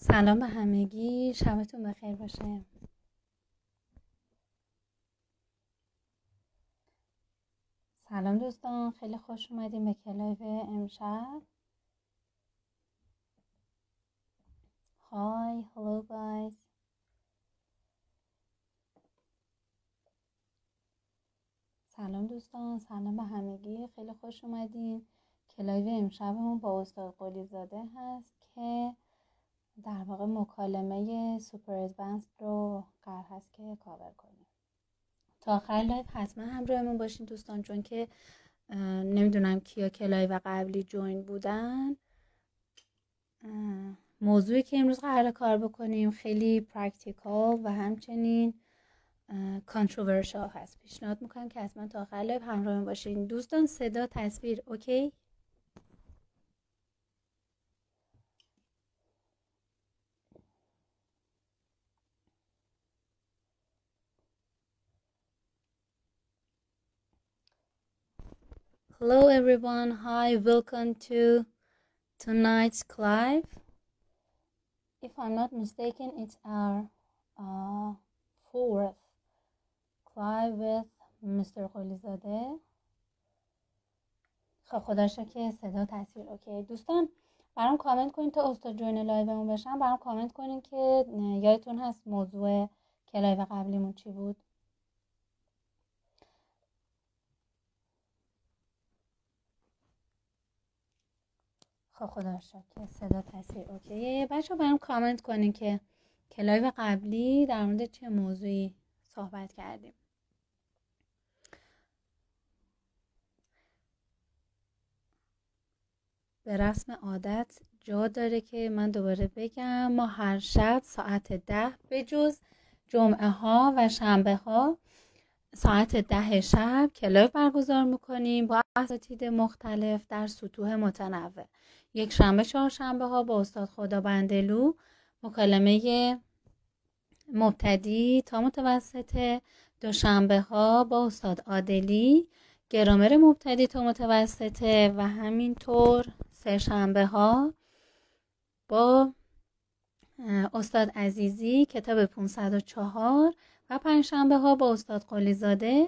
سلام به همگی، شبتون بخیر باشه. سلام دوستان، خیلی خوش اومدیم به کلایو امشب. های، هلو گایز. سلام دوستان، سلام به همگی، خیلی خوش اومدیم. کلایو امشبمون با استاد قلی زاده هست که در واقع مکالمه سوپر ادوانس رو قرار هست که کاور کنیم. تا آخر لایو حتما همراهمون باشین دوستان، چون که نمیدونم کیا کلایو قبلی جوین بودن. موضوعی که امروز قراره کار بکنیم خیلی پرکتیکال و همچنین کانتروورشال هست. پیشنهاد میکنم که حتما تا آخر لایو همراهمون باشین. دوستان صدا تصویر اوکی؟ Hello everyone, hi, welcome to tonight's live. If I'm not mistaken, it's our fourth live with Mr. قلیزاده. خب خدا شکر که صدا تصویر اوکی. دوستان برام کامنت کنین تا استاد جوین لایومون بشن. برام کامنت کنین که یادتون هست موضوع لایو قبلیمون چی بود. خب خدا شکر که صدا تصویر اوکیه. بچه برام کامنت کنین که لایو قبلی در مورد چه موضوعی صحبت کردیم. به رسم عادت جا داره که من دوباره بگم ما هر شب ساعت 10 به جز جمعه ها و شنبه ها ساعت 10 شب کلایو برگزار میکنیم با اساتید مختلف در سطوح متنوع. یک شنبه چهارشنبه ها با استاد خدابندلو مکالمه مبتدی تا متوسطه، دوشنبه ها با استاد عادلی گرامر مبتدی تا متوسطه و همینطور سه شنبه ها با استاد عزیزی کتاب 504 و پنج شنبه ها با استاد قلیزاده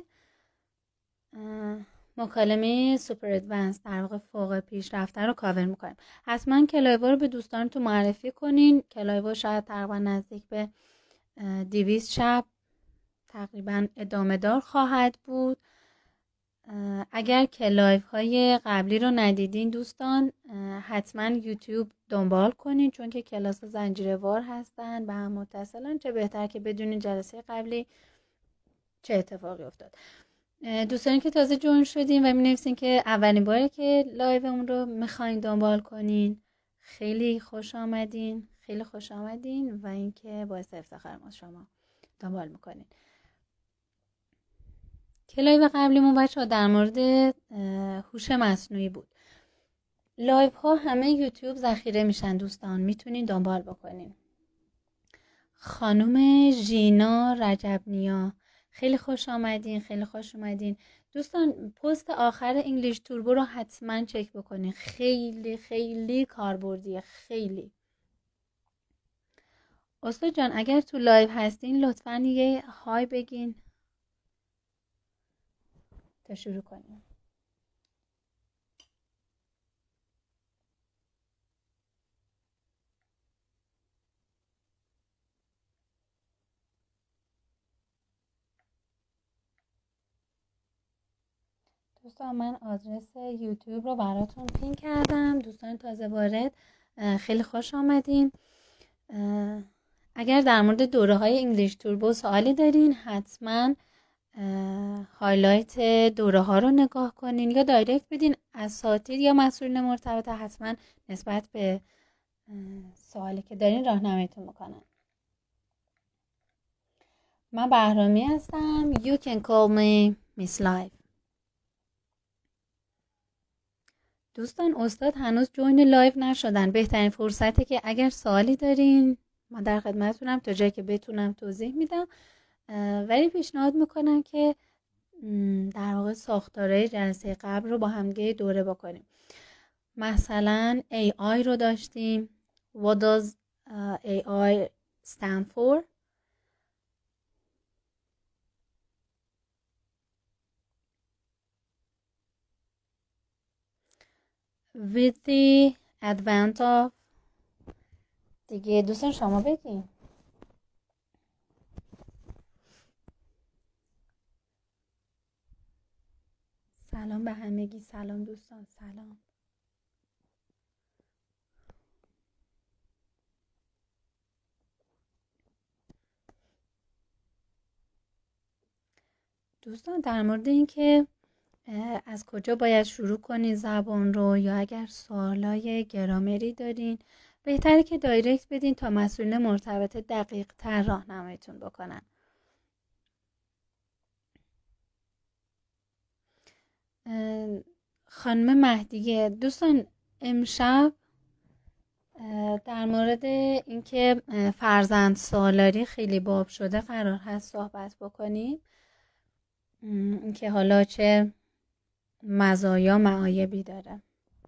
مکالمه سوپر ادوانس در واقع فوق پیشرفته رو کاور میکنیم. حتما کلایو رو به دوستانتون معرفی کنین. کلایو شاید تقریبا نزدیک به 200 شب تقریبا ادامه دار خواهد بود. اگر کلایو های قبلی رو ندیدین دوستان حتما یوتیوب دنبال کنین، چون که کلاس زنجیروار هستن به هم متصلن. چه بهتر که بدونین جلسه قبلی چه اتفاقی افتاد. دوستانی که تازه جوین شدین و می‌نویسین که اولین باره که لایو اون رو میخواین دنبال کنین، خیلی خوش آمدین، خیلی خوش آمدین و اینکه باعث افتخار ما شما دنبال میکنین. لایو قبلیمون بچه‌ها در مورد هوش مصنوعی بود. لایو ها همه یوتیوب ذخیره میشن دوستان، میتونین دنبال بکنین. خانم ژینا رجبنیا خیلی خوش آمدین، خیلی خوش اومدین. دوستان پست آخر انگلیش توربو رو حتما چک بکنین، خیلی خیلی کاربردیه، خیلی. استاد جان اگر تو لایو هستین لطفاً یه های بگین تا شروع کنیم. دوستان من آدرس یوتیوب رو براتون پین کردم. دوستان تازه وارد خیلی خوش آمدین. اگر در مورد دوره های انگلیش توربو سوالی دارین حتما هایلایت دوره ها رو نگاه کنین یا دایرکت بدین اساتید یا مسئولین مرتبط حتما نسبت به سوالی که دارین راهنماییتون میکنن. من بهرامی هستم. You can call me Miss Life. دوستان استاد هنوز جوین لایو نشدن. بهترین فرصته که اگر سوالی دارین من در خدمتتونم تا جایی که بتونم توضیح میدم، ولی پیشنهاد میکنم که در واقع ساختارهای جلسه قبل رو با همگه دوره بکنیم. مثلا AI رو داشتیم. What does AI stand for. With the advent of دیگه دوستان شما بگین. سلام به همگی. سلام دوستان. سلام. دوستان در مورد این که از کجا باید شروع کنین زبان رو، یا اگر سوالای گرامری دارین بهتره که دایرکت بدین تا مسئولین مرتبط دقیق تر راهنماییتون بکنن. خانم مهدیه، دوستان امشب در مورد اینکه فرزند سالاری خیلی باب شده قرار هست صحبت بکنیم، اینکه حالا چه مزایا معایبی داره.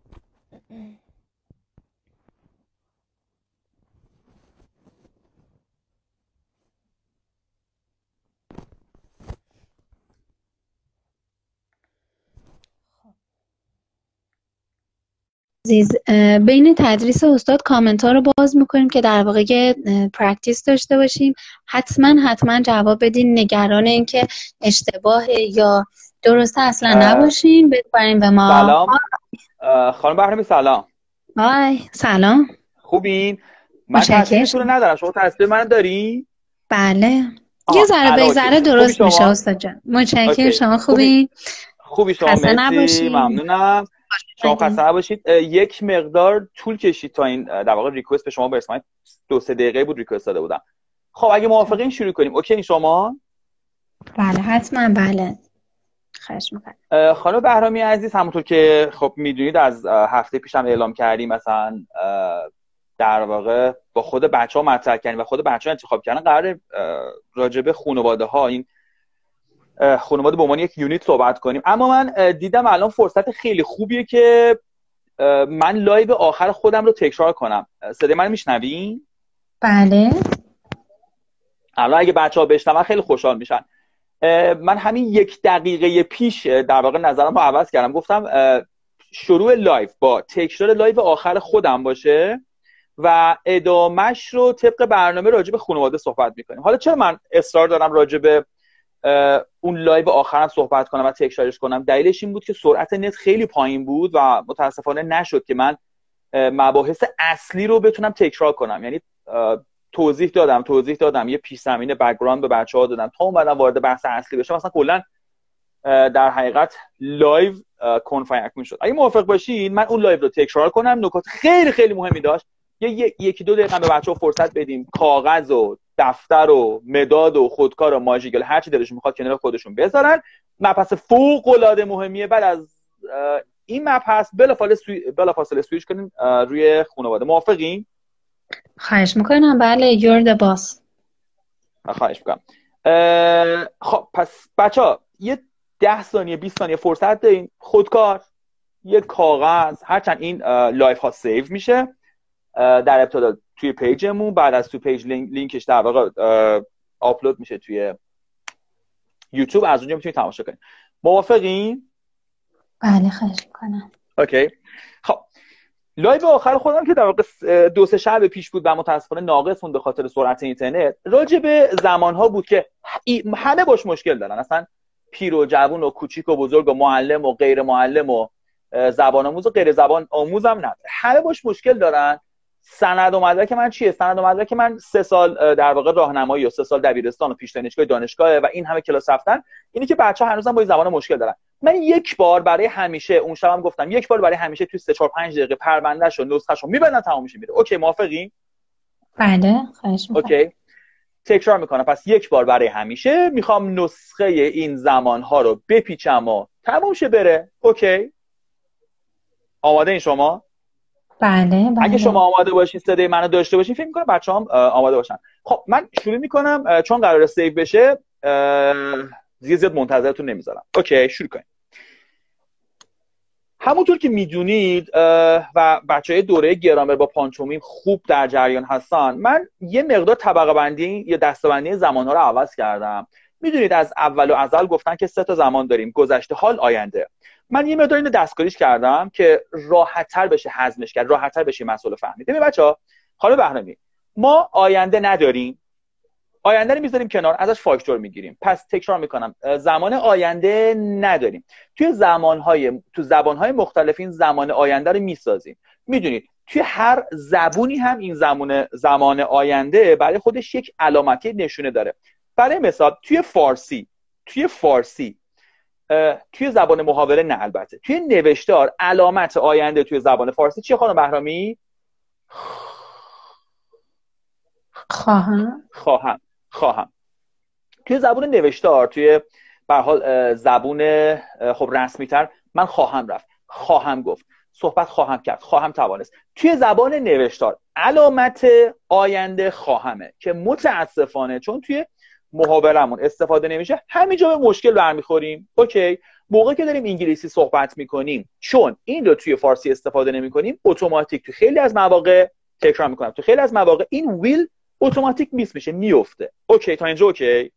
عزیز، بین تدریس استاد کامنت ها رو باز میکنیم که در واقع پرکتیس داشته باشیم. حتما جواب بدین، نگران این که اشتباه یا درسته اصلا نباشین. بذارین به ما. سلام خانم بهرامی. سلام. های سلام. خوبین؟ من تصویرتون رو ندارم، شما تصویر من داری؟ بله. یه ذره بگذره درست میشه استاد جان. متشکرم. شما خوبین؟ خوبی شما؟ مرسی، ممنونم. شما خسته نباشید. یک مقدار طول کشید تا این در واقع ریکوست به شما برسه. 2-3 دقیقه بود ریکوست داده بودم. خب اگه موافقین شروع کنیم. اوکی شما؟ بله حتما. بله خواهش می‌کنم. خانم بهرامی عزیز، همونطور که خب میدونید از هفته پیشم اعلام کردیم، مثلا در واقع با خود بچه‌ها مطرح کردیم و خود بچه‌ها انتخاب کردن قرار راجع به خانواده‌ها، این خانواده به عنوان یک یونیت صحبت کنیم. اما من دیدم الان فرصت خیلی خوبیه که من لایو آخر خودم رو تکرار کنم. صدای من میشنوین؟ بله. الان اگه بچه‌ها بشنون خیلی خوشحال میشن. من همین 1 دقیقه پیش در واقع نظرم رو عوض کردم. گفتم شروع لایو با تکرار لایو آخر خودم باشه و ادامهش رو طبق برنامه راجع به خانواده صحبت میکنیم. حالا چرا من اصرار دارم راجع به اون لایو آخرم صحبت کنم و تکرارش کنم؟ دلیلش این بود که سرعت نت خیلی پایین بود و متاسفانه نشد که من مباحث اصلی رو بتونم تکرار کنم. یعنی توضیح دادم، یه پیش زمینه بک‌گراند به بچه‌ها دادم تا اومدم وارد بحث اصلی بشم. مثلا کلا در حقیقت لایو کنفاینکشن شد. اگه موافق باشین من اون لایو رو تکرار کنم. نکات خیلی خیلی مهمی داشت. 1-2 دقیقه به بچه‌ها فرصت بدیم کاغذ و دفتر و مداد و خودکار و ماژیگل هر چی دلشون میخواد کنار خودشون بذارن. مبحث فوق‌العاده مهمیه. بعد از این مبحث بلافاصله سویچ کنیم روی خانواده. موافقین؟ خواهش میکنم. بله you're the boss. خواهش میکنم. خب پس بچه‌ها یه 10 ثانیه 20 ثانیه فرصت دارین. خودکار، یه کاغذ، هرچند این لایف ها سیو میشه در ابتدا توی پیجمون، بعد از تو پیج لینکش در واقع آپلود میشه توی یوتیوب، از اونجا میتونید تماشا کنید. موافقین؟ بله خواهش میکنم. اوکی. خب لایو آخر خودم که در واقع 2-3 شب پیش بود و متاسفانه ناقص بود به خاطر سرعت اینترنت، راجع به زمانها بود که همه باش مشکل دارن، اصلا پیر و جوون و کوچیک و بزرگ و معلم و غیر معلم و زبان آموز و غیر زبان آموز هم نداره، همه باش مشکل دارن. سند و مدرک من چیه؟ سند و مدرک من 3 سال در واقع راهنمایی و 3 سال دبیرستان و پیش دانشگاه و این همه کلاس رفتن. اینی که بچه‌ها هنوزم با این زبان مشکل دارن. من یک بار برای همیشه، اون شبم گفتم، یک بار برای همیشه توی 3-4-5 دقیقه پروندهشو نسخه‌شو میبندن، تمام میشه میره. اوکی موافقین؟ بله خواهش میکنم. اوکی تکرار میکنم. پس یک بار برای همیشه میخوام نسخه این زمانها رو بپیچم و تموم شه بره. اوکی آماده این شما؟ بله. اگه شما آماده باشین، صدای منو داشته باشین، فکر می‌کنم بچه‌هام آماده باشن. خب من شروع می‌کنم چون قراره سیو بشه، زیاد منتظرتون نمیذارم. اوکی شروع کنیم. همونطور که میدونید و بچهای دوره گرامر با پانتومیم خوب در جریان هستن، من یه مقدار طبقه بندی یا دسته‌بندی زمان‌ها رو عوض کردم. میدونید از اول و ازل گفتن که 3 تا زمان داریم: گذشته، حال، آینده. من یه مقدار اینو دستکاریش کردم که راحت‌تر بشه هضمش کرد، راحت‌تر بشه مسئله فهمید. ببین بچه‌ها، خانم بهرامی، ما آینده نداریم، آینده رو میذاریم کنار، ازش فاکتور میگیریم. پس تکرار میکنم، زمان آینده نداریم. توی زبانهای مختلف این زمان آینده رو میسازیم. میدونید توی هر زبونی هم این زمان آینده برای خودش یک علامتی نشونه داره. برای مثال توی فارسی توی زبان محاوره نه، البته توی نوشتار علامت آینده توی زبان فارسی چیه خانم بهرامی؟ خواهم. توی زبون نوشتار، توی به هر حال زبون خب رسمی تر، من خواهم رفت، خواهم گفت، صحبت خواهم کرد، خواهم توانست. توی زبان نوشتار علامت آینده خواهمه که متاسفانه چون توی محاورمون استفاده نمیشه، همینجا به مشکل برمیخوریم. اوکی، موقعی که داریم انگلیسی صحبت میکنیم چون این رو توی فارسی استفاده نمیکنیم، اتوماتیک تو خیلی از مواقع، تکرار میکنم، تو خیلی از مواقع این ویل اتوماتیک میس میشه، میفته. اوکی تا اینجا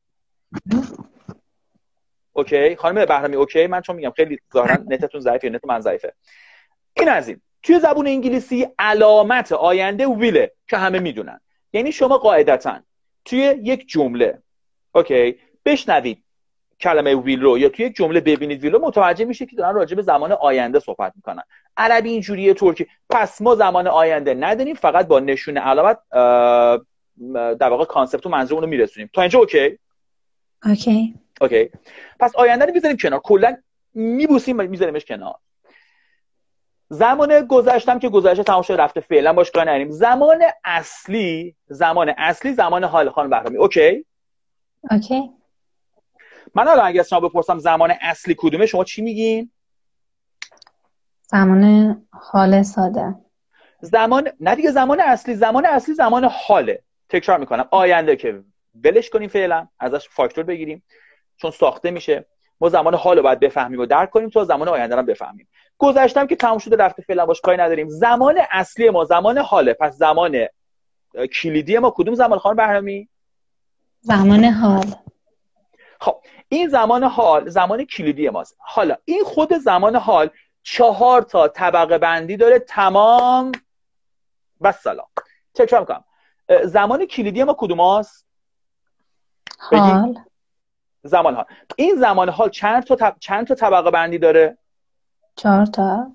اوکی خانم بهرامی اوکی؟ من چون میگم خیلی ظاهرا نتتون ضعیفه یا نت من ضعیفه. این از این. توی زبون انگلیسی علامت آینده ویله که همه میدونن. یعنی شما قاعدتاً توی یک جمله اوکی بشنوید کلمه ویل رو یا توی یک جمله ببینید ویل رو، متوجه میشه که دارن راجع به زمان آینده صحبت میکنن. عربی اینجوریه، ترکی. پس ما زمان آینده نداریم، فقط با نشون علامت در واقع کانسپت و منظورمون رو میرسونیم. تا اینجا اوکی. پس آینده رو میذاریم کنار، کلا میبوسیم میذاریمش کنار. زمان گذشتم که گذشته تمام شده رفته، فعلا باش کار نداریم. زمان اصلی زمان حال خانم بهرامی. اوکی. من الان اگه شما بپرسم زمان اصلی کدومه، شما چی میگین؟ زمان حال ساده. نه دیگه، زمان اصلی زمان حاله. تکرار میکنم، آینده که ولش کنیم فعلا، ازش فاکتور بگیریم چون ساخته میشه. ما زمان حال رو باید بفهمیم و درک کنیم تا زمان آینده رو بفهمیم. گذشتم که تموم شده رفته، فعلا باش کاری نداریم. زمان اصلی ما زمان حاله. پس زمان کلیدی ما کدوم زمان خانم بهرامی؟ زمان حال. خب این زمان حال زمان کلیدی ماست. حالا این خود زمان حال 4 تا طبقه بندی داره. تمام و سلام. تکرار میکنم، زمان کلیدی ما کدوماست؟ حال. زمان حال. این زمان حال چند تا طبقه بندی داره؟ 4 تا.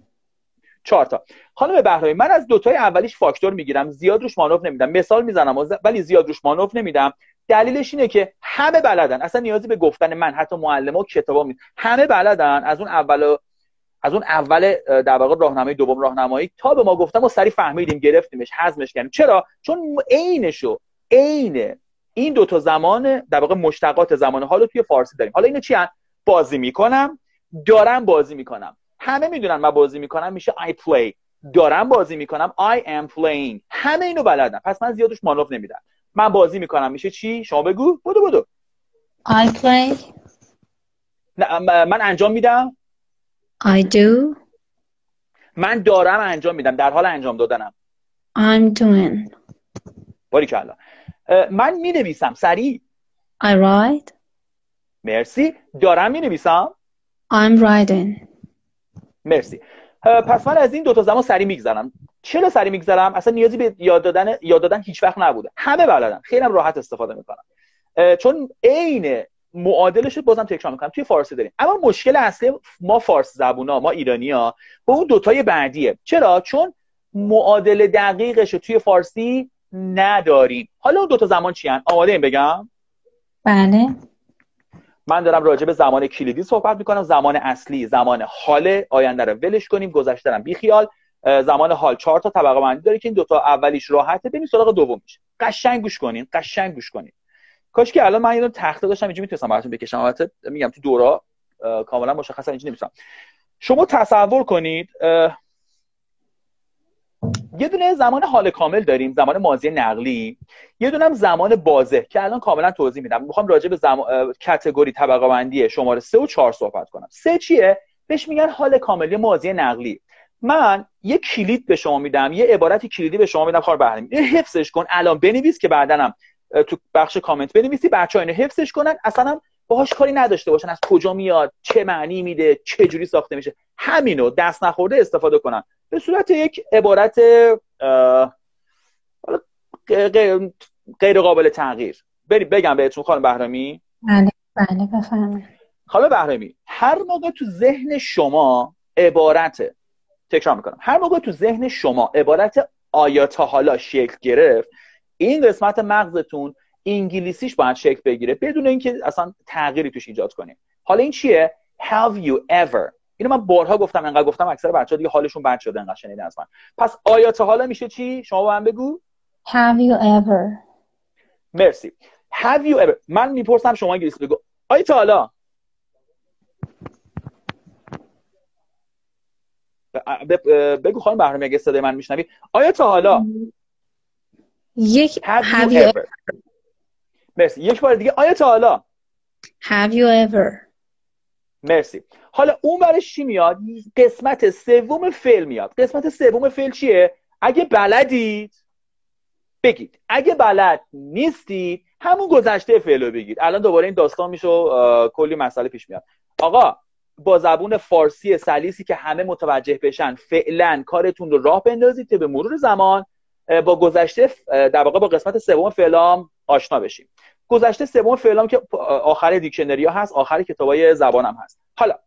خانم بهرامی، من از 2 تای اولیش فاکتور میگیرم، زیاد روش مانور نمیدم. مثال میزنم ولی زیاد روش مانور نمیدم. دلیلش اینه که همه بلدن، اصلا نیازی به گفتن من، حتی معلم‌ها و کتابا همه بلدن. از اون اول در واقع راهنمای دوم راهنمایی تا به ما گفتم و سریع فهمیدیم، گرفتیمش، هضمش کردیم. چرا؟ چون عین این 2 تا زمان در واقع مشتقات زمان حال رو توی فارسی داریم. حالا اینو چی هست؟ بازی میکنم، دارم بازی میکنم. همه میدونن من بازی میکنم میشه I play. دارم بازی میکنم I am playing. همه اینو بلدن، پس من زیادش مانور نمیدم. من بازی میکنم میشه چی؟ شما بگو. بدو. I play. نه، من انجام میدم. I do. من دارم انجام میدم، در حال انجام دادنم. I'm doing. باریکلا. من مینویسم سریع. I write. مرسی. دارم مینویسم. I'm writing. مرسی. پس من از این 2 تا زمان سریع میگذرم. چرا سریع میگذرم؟ اصلا نیازی به یاد دادن هیچ وقت نبوده. همه بلدن، خیلی هم راحت استفاده میکنن. چون عین معادلش رو بازم تکرار میکنم توی فارسی داریم. اما مشکل اصلی ما فارسی زبونا، ما ایرانی‌ها، با اون 2 تای بعدیه. چرا؟ چون معادل دقیقش رو توی فارسی نداریم. حالا اون 2 تا زمان چی هستن؟ آماده این بگم؟ بله. من دارم راجع به زمان کلیدی صحبت میکنم. زمان اصلی زمان حال، آینده رو ولش کنیم، گذشته رو بیخیال. زمان حال 4 تا طبقه بندی داره که این 2 تا اولیش راحته، بریم سراغ دومیش. قشنگ گوش کنین. کاش که الان من یه دونه تخته داشتم اینجا میتونستم براتون بکشم. البته میگم تو دورا کاملا مشخصا اینجا نمیتونم. شما تصور کنید یه دونه زمان حال کامل داریم، زمان ماضی نقلی. یه دونه هم زمان بازه که الان کاملا توضیح میدم. میخوام راجع به کاتگوری طبقه بندی شماره 3 و 4 صحبت کنم. 3 چیه؟ بهش میگن حال کامل، ماضی نقلی. من یه کلید به شما میدم، یه عبارت کلیدی به شما میدم خانم بهرمی، اینو حفظش کن الان بنویس که بعدنم تو بخش کامنت بنویسی، بچه‌ها اینو حفظش کنن، اصلا هم باهاش کاری نداشته باشن از کجا میاد، چه معنی میده، چه جوری ساخته میشه، همینو دست نخورده استفاده کنن به صورت یک عبارت غیر قابل تغییر. بگم بهتون خانم بهرامی؟ بله بله بفرمایید. خانم بهرامی، هر موقع تو ذهن شما عبارت، تکرار میکنم، هر موقع تو ذهن شما عبارت آیا تا حالا شکل گرفت، این قسمت مغزتون انگلیسیش باید شکل بگیره بدون اینکه اصلا تغییری توش ایجاد کنیم. حالا این چیه؟ Have you ever. اینو من بارها گفتم، انقدر گفتم اکثر بچه‌ها دیگه حالشون بد شده انقدر شنیدن از من. پس آیا تا حالا میشه چی؟ شما با من بگو. Have you ever. مرسی. Have you ever. من میپرسم شما انگلیسی بگو. آیا تا حالا. بگو خانم بهرام اگه صدای من میشنوی. آیا تا حالا یک Have you ever. مرسی. یک بار دیگه آیا تا حالا Have you ever. مرسی. حالا اون برش چی میاد؟ قسمت سوم فعل میاد. قسمت سوم فعل چیه؟ اگه بلدید بگید، اگه بلد نیستید همون گذشته فعل رو بگید. الان دوباره این داستان میشه کلی مسئله پیش میاد. آقا با زبون فارسی سلیسی که همه متوجه بشن فعلا کارتون رو راه بندازید که به مرور زمان با گذشته در واقع با قسمت سوم فعلام آشنا بشیم. گذشته سوم فعلام که آخر دیکشنری ها هست، آخر کتابای زبانم هست. حالا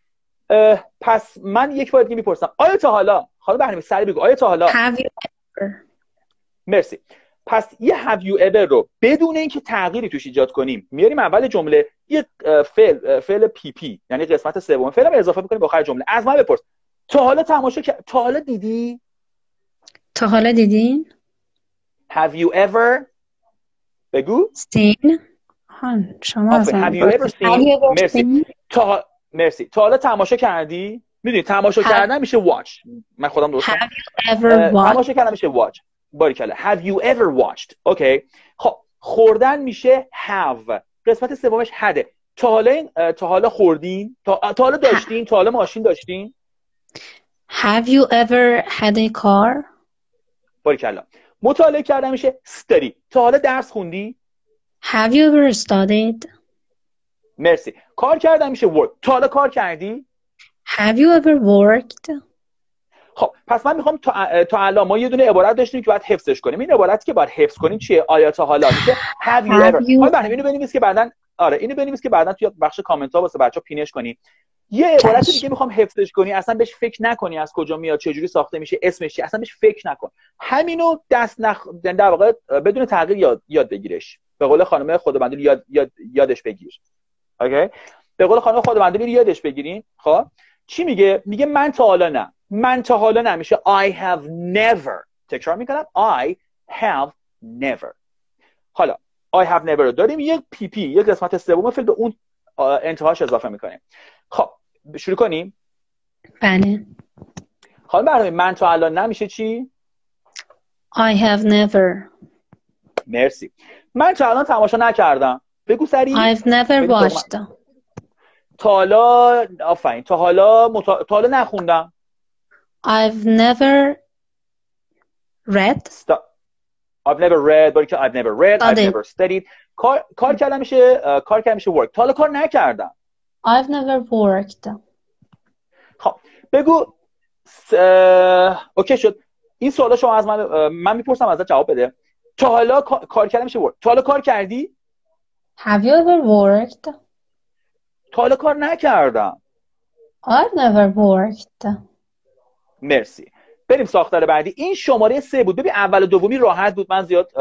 پس من یک بار دیگه میپرسم آیا تا حالا، خانم بهرمی سریع بگو آیا تا حالا Have you ever. مرسی. پس یه have you ever رو بدون اینکه تغییری توش ایجاد کنیم میاریم اول جمله، یه فعل پی پی یعنی قسمت سوم فعل رو اضافه می‌کنیم به آخر جمله. از من بپرس تا حالا تماشا تا حالا دیدی؟ تا حالا دیدین؟ Have you ever بگو. seen. شما از Have you ever seen. مرسی. مرسی. تا حالا تماشا کردی؟ میدونی تماشا کردن میشه watch. من خودم درست Have you ever watched. تماشا کردن میشه watch. باریکلا. Have you ever watched. اوکی. خب خوردن میشه have. قسمت سومش هده. تا حالا خوردین؟ تا حالا داشتین؟ تا حالا ماشین داشتین؟ Have you ever had a car. باریکلا. مطالعه کردن میشه study. تا حالا درس خوندی؟ Have you ever studied. مرسی. کار کردن میشه work. تا حالا کار کردی؟ Have you ever worked. خب پس من میخوام تا الان ما یه دونه عبارت داشتیم که باید حفظش کنیم. این عبارتی که باید حفظ کنیم چیه؟ آیا تا حالا میشه have you ever. حالا ببین اینو بنویس که بعدن اینو بنویس که بعدن توی بخش کامنت ها واسه بچه‌ها پینش کنی. یه عبارت دیگه میخوام حفظش کنی، اصلا بهش فکر نکنی از کجا میاد، چه جوری ساخته میشه، اسمش چیه، اصلا بهش فکر نکن. همینو در واقع بدون تغییر یاد بگیرش. به قول خانم خدابندلو یادش بگیر. اوکی؟ به قول خانم خدابندلو یادش بگیرین. خب چی میگه؟ میگه من تا حالا نه. من تا حالا نمیشه I have never. تکرار میکنم I have never. حالا I have never رو داریم، یک پی پی، یک قسمت سوم فعل به اون انتهاش اضافه میکنیم. خب شروع کنیم. بله. خانم بهرامی من تا الان نمیشه چی؟ I have never. مرسی. من تا الان تماشا نکردم. بگو سریع. I've never watched. تا حالا آفرین. تا حالا نخوندم. I've never read. I've never read. باری که I've never read. I've never studied. کار کردم میشه work. تا حالا کار نکردم. I've never worked. خب بگو اوکی شد. این سوالا شما از من میپرسم ازت جواب بده. تا حالا کار کردم میشه work. تا حالا کار کردی؟ Have you ever worked. تا حالا کار نکردم. I've never worked. مرسی. بریم ساختار بعدی. این شماره 3 بود. ببین اول و دومی راحت بود، من زیاد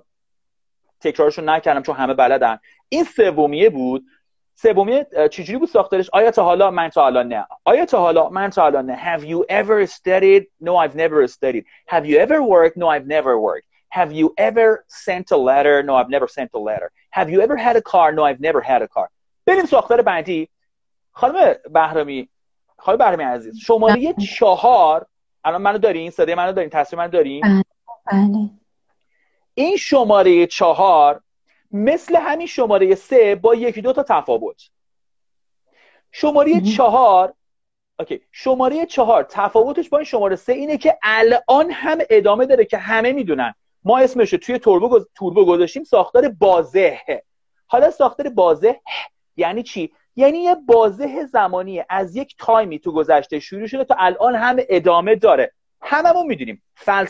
تکرارشون نکردم چون همه بلدن. این سومیه بود. سومیه چجوری بود ساختارش؟ آیا تا حالا، من تا حالا نه. آیا تا حالا، من تا حالا نه. Have you ever studied? No, I've never studied. Have you ever worked? No, I've never worked. Have you ever sent a letter? No, I've never sent a letter. Have you ever had a car? No, I've never had a car. بریم ساختار بعدی. خانم بهرامی عزیز، شماره 4 الان منو دارین؟ صدای منو دارین؟ تصویر منو دارین؟ بله. این شماره 4 مثل همین شماره 3 با 1-2 تا تفاوت. شماره 4 اوکی. شماره 4 تفاوتش با این شماره 3 اینه که الان هم ادامه داره که همه میدونن. ما اسمش رو توی توربو گذاشتیم ساختار بازه. حالا ساختار بازه یعنی چی؟ یعنی یه بازه زمانی از یک تایمی تو گذشته شروع شده تا الان هم ادامه داره. هممون میدونیم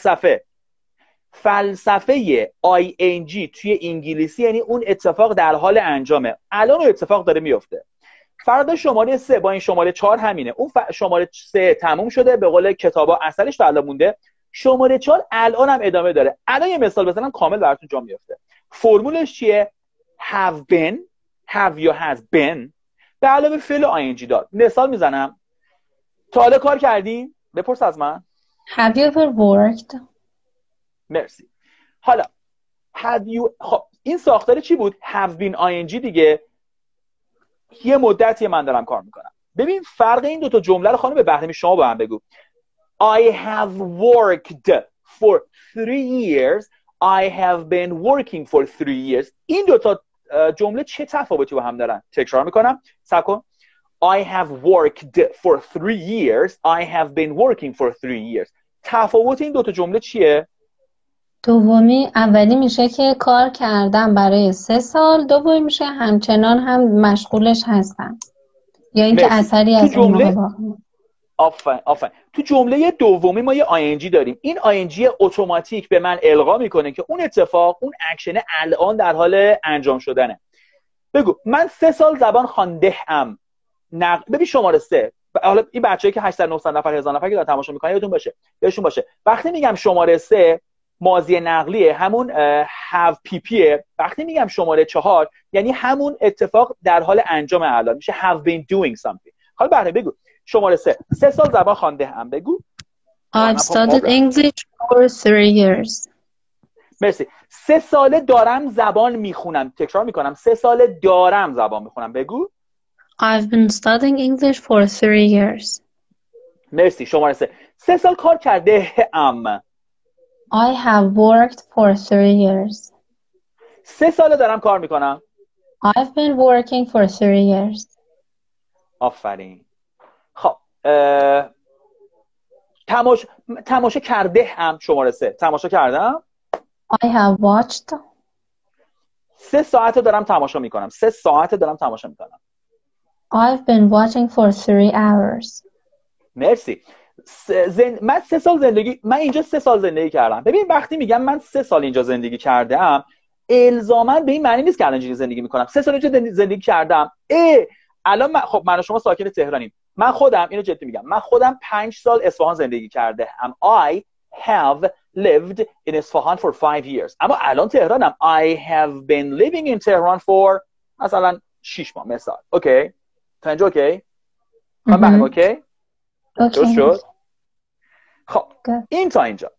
فلسفه ING توی انگلیسی یعنی اون اتفاق در حال انجامه. الان اون اتفاق داره میفته. فردا شماره 3 با این شماره 4 همینه. اون شماره 3 تموم شده، به قول کتابا اثرش تا الان مونده. شماره 4 الان هم ادامه داره. الان یه مثال بزنم کامل براتون جا میفته. فرمولش چیه؟ have been، have یا has been به علاوه فعل ING دار. مثال میزنم. تا حالا کار کردی؟ بپرس از من. Have you ever worked؟ مرسی. حالا have you، خب این ساختار چی بود؟ have been ING دیگه. یه مدتی من دارم کار میکنم. ببین فرق این دو تا جمله رو خانم بهرمی شما با هم بگو. I have worked for 3 years. I have been working for 3 years. این دو تا جمله چه تفاوتی با هم دارن؟ تکرار میکنم. صبر کن. I have worked for 3 years. I have been working for 3 years. تفاوت این دو تا جمله چیه؟ دومی، اولی میشه که کار کردم برای 3 سال، دومی میشه همچنان هم مشغولش هستم، یا اینکه اثری از اون موقع باقی. آفرین. تو جمله دومی ما یه ING داریم. این ING اتوماتیک به من القا میکنه که اون اتفاق، اون اکشن الان در حال انجام شدنه. بگو من 3 سال زبان خوانده ام. ببین شماره 3. حالا این بچه‌ای که 800 900 نفر 1000 نفر که دارن تماشا میکنن یادتون باشه، بهشون باشه. وقتی میگم شماره 3 ماضی نقلیه، همون have ppه. وقتی میگم شماره 4 یعنی همون اتفاق در حال انجام الان، میشه have been doing something. حالا بهره بگو شماره 3 سال زبان خوانده هم. بگو I've studied English for 3 years. مرسی. 3 ساله دارم زبان میخونم. تکرار میکنم. 3 ساله دارم زبان میخونم. بگو I've been studying English for 3 years. مرسی. شماره 3 سال کار کرده ام. I have worked for 3 years. 3 ساله دارم کار میکنم. I've been working for 3 years. آفرین. خب تماشا کرده هم. شماره 3 تماشا کردم. I have watched. 3 ساعته دارم تماشا میکنم. 3 ساعته دارم تماشا میکنم. I've been watching for 3 hours. مرسی. من 3 سال زندگی، من اینجا 3 سال زندگی کردم. ببین وقتی میگم من 3 سال اینجا زندگی کردم، الزاما به این معنی نیست که الان اینجا زندگی میکنم. 3 سال اینجا زندگی کردم. الان خب من و شما ساکن تهرانیم. من خودم اینو جدی میگم، من خودم 5 سال اصفهان زندگی کرده ام. I have lived in Isfahan for 5 years. اما الان تهرانم. I have been living in Tehran for مثلا 6 ماه مثلا. اوکی؟ تا اینجا اوکی؟ من اوکی؟ درست شد؟ خب این تا اینجا.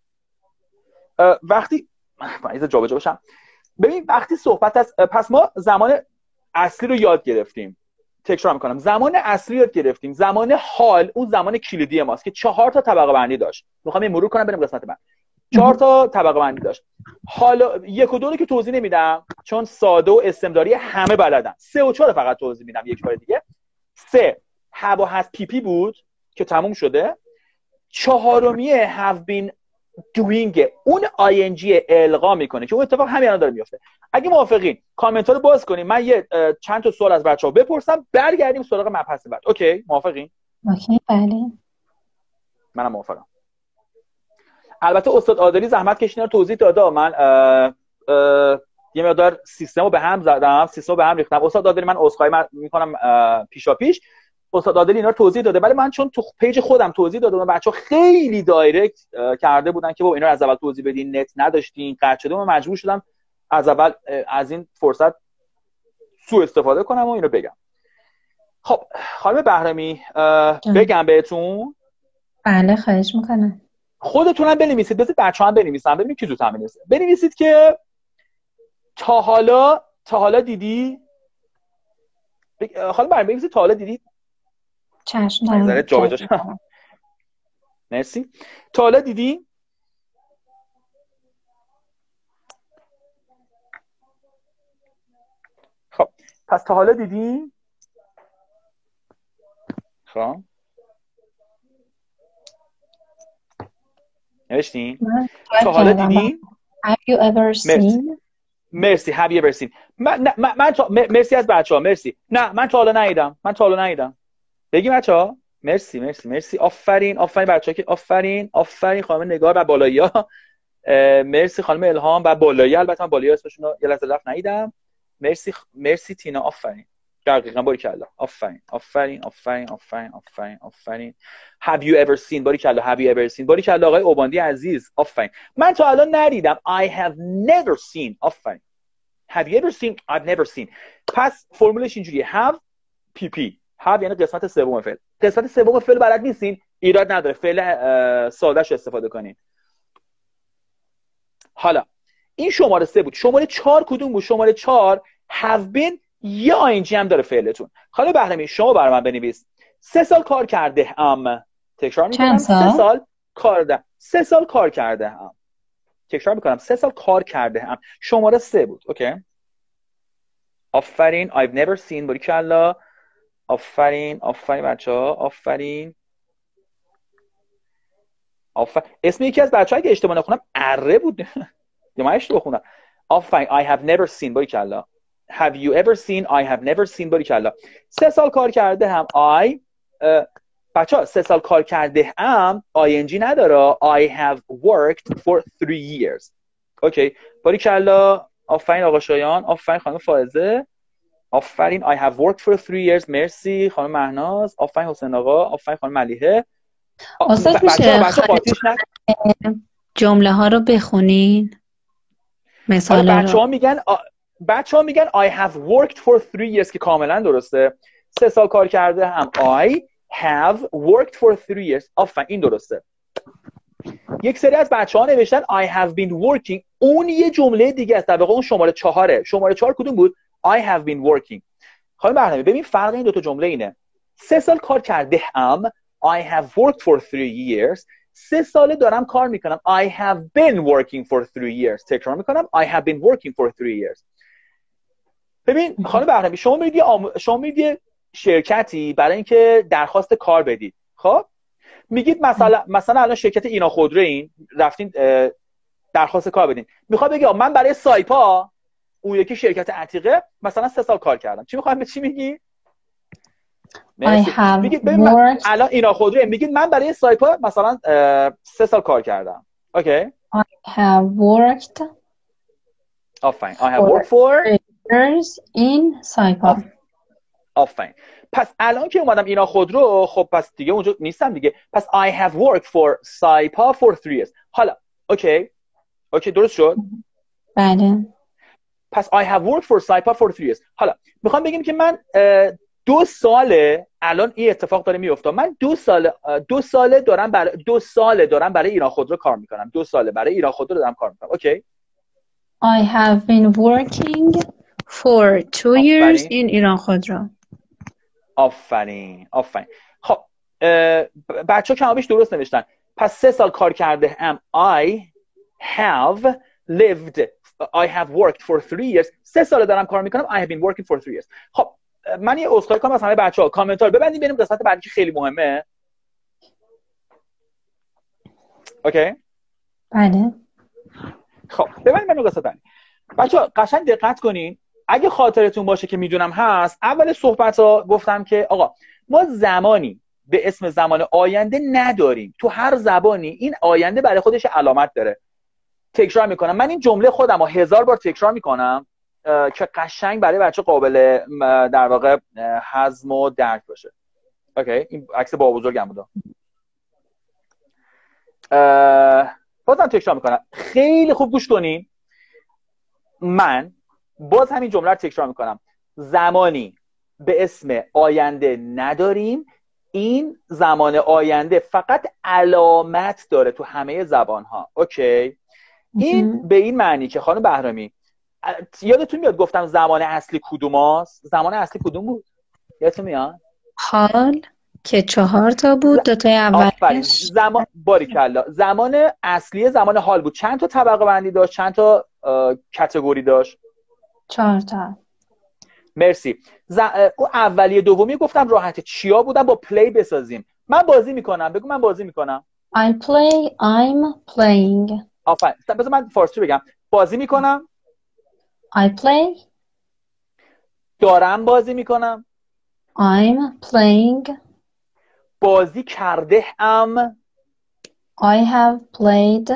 وقتی من جا به جا باشم. ببین وقتی صحبت از، پس ما زمان اصلی رو یاد گرفتیم. تکرار میکنم. زمان اصلی رو یاد گرفتیم. زمان حال اون زمان کلیدی ماست که 4 تا طبقه بندی داشت. میخوام این مرور کنم بریم قسمت بعد. 4 تا طبقه بندی داشت. حالا 1 و 2 رو که توضیح نمیدم چون ساده و استمراری همه بلدن. 3 و 4 فقط توضیح میدم یک بار دیگه. 3 have و has pp بود که تموم شده. 4می have been doing، اون ING القا میکنه که اون اتفاق همین الان داره میفته. اگه موافقین کامنت ها رو باز کنیم، من یه چند تا سوال از بچه‌ها بپرسم، برگردیم سراغ مبحث بعد. اوکی موافقین؟ اوکی بله. منم موافقم. البته استاد عادلی زحمت کشیدن رو توضیح داده. من یه مقدار سیستمو به هم زدم، سیستمو به هم ریختم. استاد عادلی من عذرخواهی میکنم پیشاپیش. استاد عادلی اینا رو توضیح داده، ولی من چون تو پیج خودم توضیح دادم، بچه‌ها خیلی دایرکت کرده بودن که بابا اینا رو از اول توضیح بدین، نت نداشتین، قطع شده. من مجبور شدم از اول از این فرصت سوء استفاده کنم و اینو بگم. خب خانم بهرمی بگم بهتون. بله خواهش میکنم. خودتونم بنویسید، بذارید بچه‌ها هم بنویسن ببینیم کی زودتر می‌نویسه. بنویسید که تا حالا دیدی. خانم بهرمی بنویسید تا حالا دیدی. چشم. نظر جابجا. مرسی. تا حالا دیدی؟ خب پس تا حالا دیدی؟ خب نوشتین؟ من تا حالا دیدین؟ Have you ever seen؟ مرسی. have you ever seen. مرسی از بچه‌ها. مرسی. نه من تا حالا ندیدم. بگیم بچه‌ها. مرسی. آفرین بچه‌ها که آفرین خانم نگار و بالایی‌ها. مرسی خانم الهام و بالایی. البته من بالایی اسمشون رو یه لحظه رفت ندیدم. مرسی تینا. آفرین. دقیقاً باریکلا. آفرین. Have you ever seen؟ باریکلا. Have you ever seen؟ باریکلا آقای اوباندی عزیز. آفرین. من تا الان ندیدم. I have never seen. آفرین. Have you ever seen؟ I've never seen. پس فرمولش اینجوریه. have PP. have یعنی قسمت سوم فعل. قسمت سوم فعل بلد نیستین؟ ایراد نداره. فعل ساده‌اش استفاده کنین. حالا این شماره 3 بود. شماره 4 کدوم بود؟ شماره 4 have been یا ING هم داره فعلتون. حالا بهرمی شما برای من بنویس. 3 سال کار کرده ام. تکرار میکنم. 3 سال کار کرده ام. تکرار میکنم. 3 سال کار کرده ام. شماره 3 بود. اوکی. آفرین. I've never seen. باریکلا. آفرین بچه‌ها. آفرین. اسم یکی از بچه‌ها که اشتباه نخونم اره بود. یا من اشتباه خوندم. آفرین. I have never seen. باریکلا. Have you ever seen؟ I have never seen. باریکلا. 3 سال کار کرده هم. بچه‌ها 3 سال کار کرده هم ING نداره. I have worked for 3 years. اوکی. باریکلا. آفرین آقا شایان. آفرین خانم فائزه. آفرین. I have worked for 3 years. مرسی خانم مهناز. آفرین حسین آقا. آفرین خانم ملیحه. استاد میشه جمله ها رو بخونین؟ مثال بچه‌ها میگن I have worked for 3 years که کاملا درسته. 3 سال کار کرده هم I have worked for 3 years. آفرین این درسته. یک سری از بچه‌ها نوشتن I have been working. اون یه جمله دیگه است. در واقع اون شماره 4. شماره 4 کدوم بود؟ I have been working. خانم برنامه ببین فرق این دو تا جمله اینه. 3 سال کار کرده هم I have worked for 3 years. 3 ساله دارم کار میکنم. I have been working for 3 years. تکرار میکنم. I have been working for 3 years. ببین خانم بهرمی شما میدید یه شرکتی برای اینکه درخواست کار بدید. خب میگید مثلا الان شرکت اینا خودرو این رفتین درخواست کار بدین. میخواد بگی من برای سایپا اون یکی شرکت عتیقه مثلا 3 سال کار کردم. چی میگی؟ میگید ببین الان اینا خودروه میگید من برای سایپا مثلا 3 سال کار کردم. اوکی. I have worked. آفرین. I have worked for years in سایپا. آفرین. پس الان که اومدم اینا خودرو خب پس دیگه اونجا نیستم دیگه. پس I have worked for سایپا for 3 years. حالا اوکی درست شد؟ بله. پس I have worked for سایپا for 3 years. حالا میخوام بگیم که من 2 ساله الان این اتفاق داره میفته. من 2 ساله دارم برای ایران خودرو کار میکنم. 2 ساله برای ایران خودرو دارم کار میکنم. اوکی. I have been working for 2 years in ایران خودرو. آفرین. خب بچه‌ها کم و بیش درست نوشتن. پس 3 سال کار کرده ام. I have worked for 3 years. 3 سال دارم کار میکنم. I have been working for 3 years. خب من یه عذرخواهی کنم از همه بچه‌ها. کامنت رو ببندید بریم قسمت بعدی که خیلی مهمه. اوکی؟ بله. خب ببندید قسمت بعدی. بچه‌ها قشنگ دقت کنین. اگه خاطرتون باشه که میدونم هست، اول صحبت‌ها گفتم که آقا ما زمانی به اسم زمان آینده نداریم. تو هر زبانی این آینده برای خودش علامت داره. تکرار میکنم. من این جمله خودم رو 1000 بار تکرار میکنم که قشنگ برای بچه قابل در واقع هضم و درک باشه. اوکی. این عکس بابا بزرگم بود. بازم تکرار میکنم. خیلی خوب گوش کنین. من باز همین جمله رو تکرار میکنم. زمانی به اسم آینده نداریم. این زمان آینده فقط علامت داره تو همه زبان‌ها. اوکی. این به این معنی که خانم بهرامی یادتون میاد گفتم زمان اصلی کدوماست؟ زمان اصلی کدوم بود؟ یادتون میاد؟ حال که 4 تا بود. 2 تای اولش باریکلا. زمان اصلی زمان حال بود. چند تا طبقه بندی داشت؟ چند تا کاتگوری داشت؟ 4 تا. مرسی. اون اولیه دومی گفتم راحته. چیا بودن با پلی بسازیم. من بازی میکنم. بگو من بازی میکنم. I play. I'm playing. آفرین. بذار من فارسی بگم. بازی میکنم. I play. دارم بازی میکنم. I'm playing. بازی کرده ام. I have played.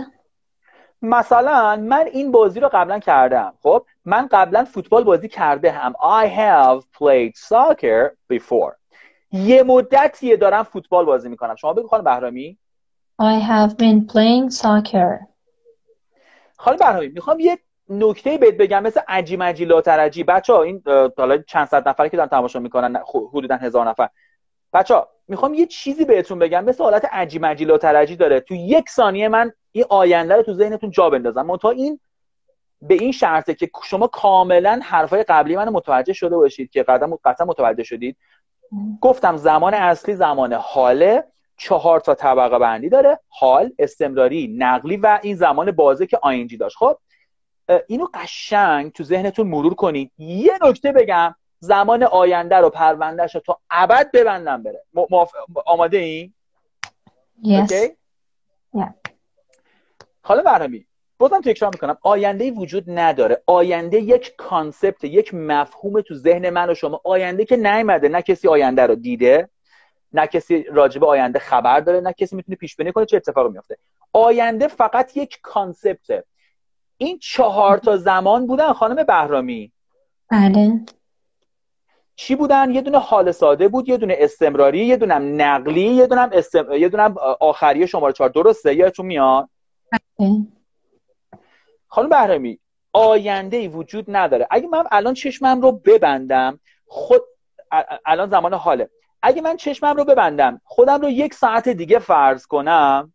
مثلا من این بازی رو قبلا کردم. خب من قبلا فوتبال بازی کرده هم. I have played soccer before. یه مدتیه دارم فوتبال بازی میکنم. شما بگو خانم بهرامی. I have been playing soccer. خانم بهرامی میخوام یه نکته بهت بگم مثل عجی مجی لاترجی. بچه‌ها این حالا چند صد نفری که دارن تماشا میکنن، حدودا 1000 نفر. بچه‌ها میخوام یه چیزی بهتون بگم مثل حالت عجی مجی لاترجی داره. تو یک ثانیه من این آینده رو تو ذهنتون جا بندازم. منتها این به این شرطه که شما کاملا حرفای قبلی منو متوجه شده باشید که قطعا متوجه شدید. گفتم زمان اصلی زمان حاله، 4 تا طبقه بندی داره: حال، استمراری، نقلی و این زمان بازه که آینجی داشت. خب اینو قشنگ تو ذهنتون مرور کنید. یه نکته بگم، زمان آینده رو پروندهش رو تا ابد ببندم بره. آماده این؟ Yes. اوکی؟ Yeah. حالا برهمی بازم تکرار میکنم، آینده وجود نداره. آینده یک کانسپت، یک مفهوم تو ذهن من و شما. آینده که نیومده، نه کسی آینده رو دیده، نه کسی راجب آینده خبر داره، نه کسی میتونه پیش بینی کنه چه اتفاقی میفته. آینده فقط یک کانسپته. این 4 تا زمان بودن خانم بهرامی. بله. چی بودن؟ یه دونه حال ساده بود، یه دونه استمراری، یه دونه نقلی، یه دونه آخری شماره 4. درسته؟ یادتون میاد؟ بله. خانم بهرامی آینده وجود نداره. اگه من الان چشمم رو ببندم، الان زمان حاله، اگه من چشمم رو ببندم خودم رو 1 ساعت دیگه فرض کنم،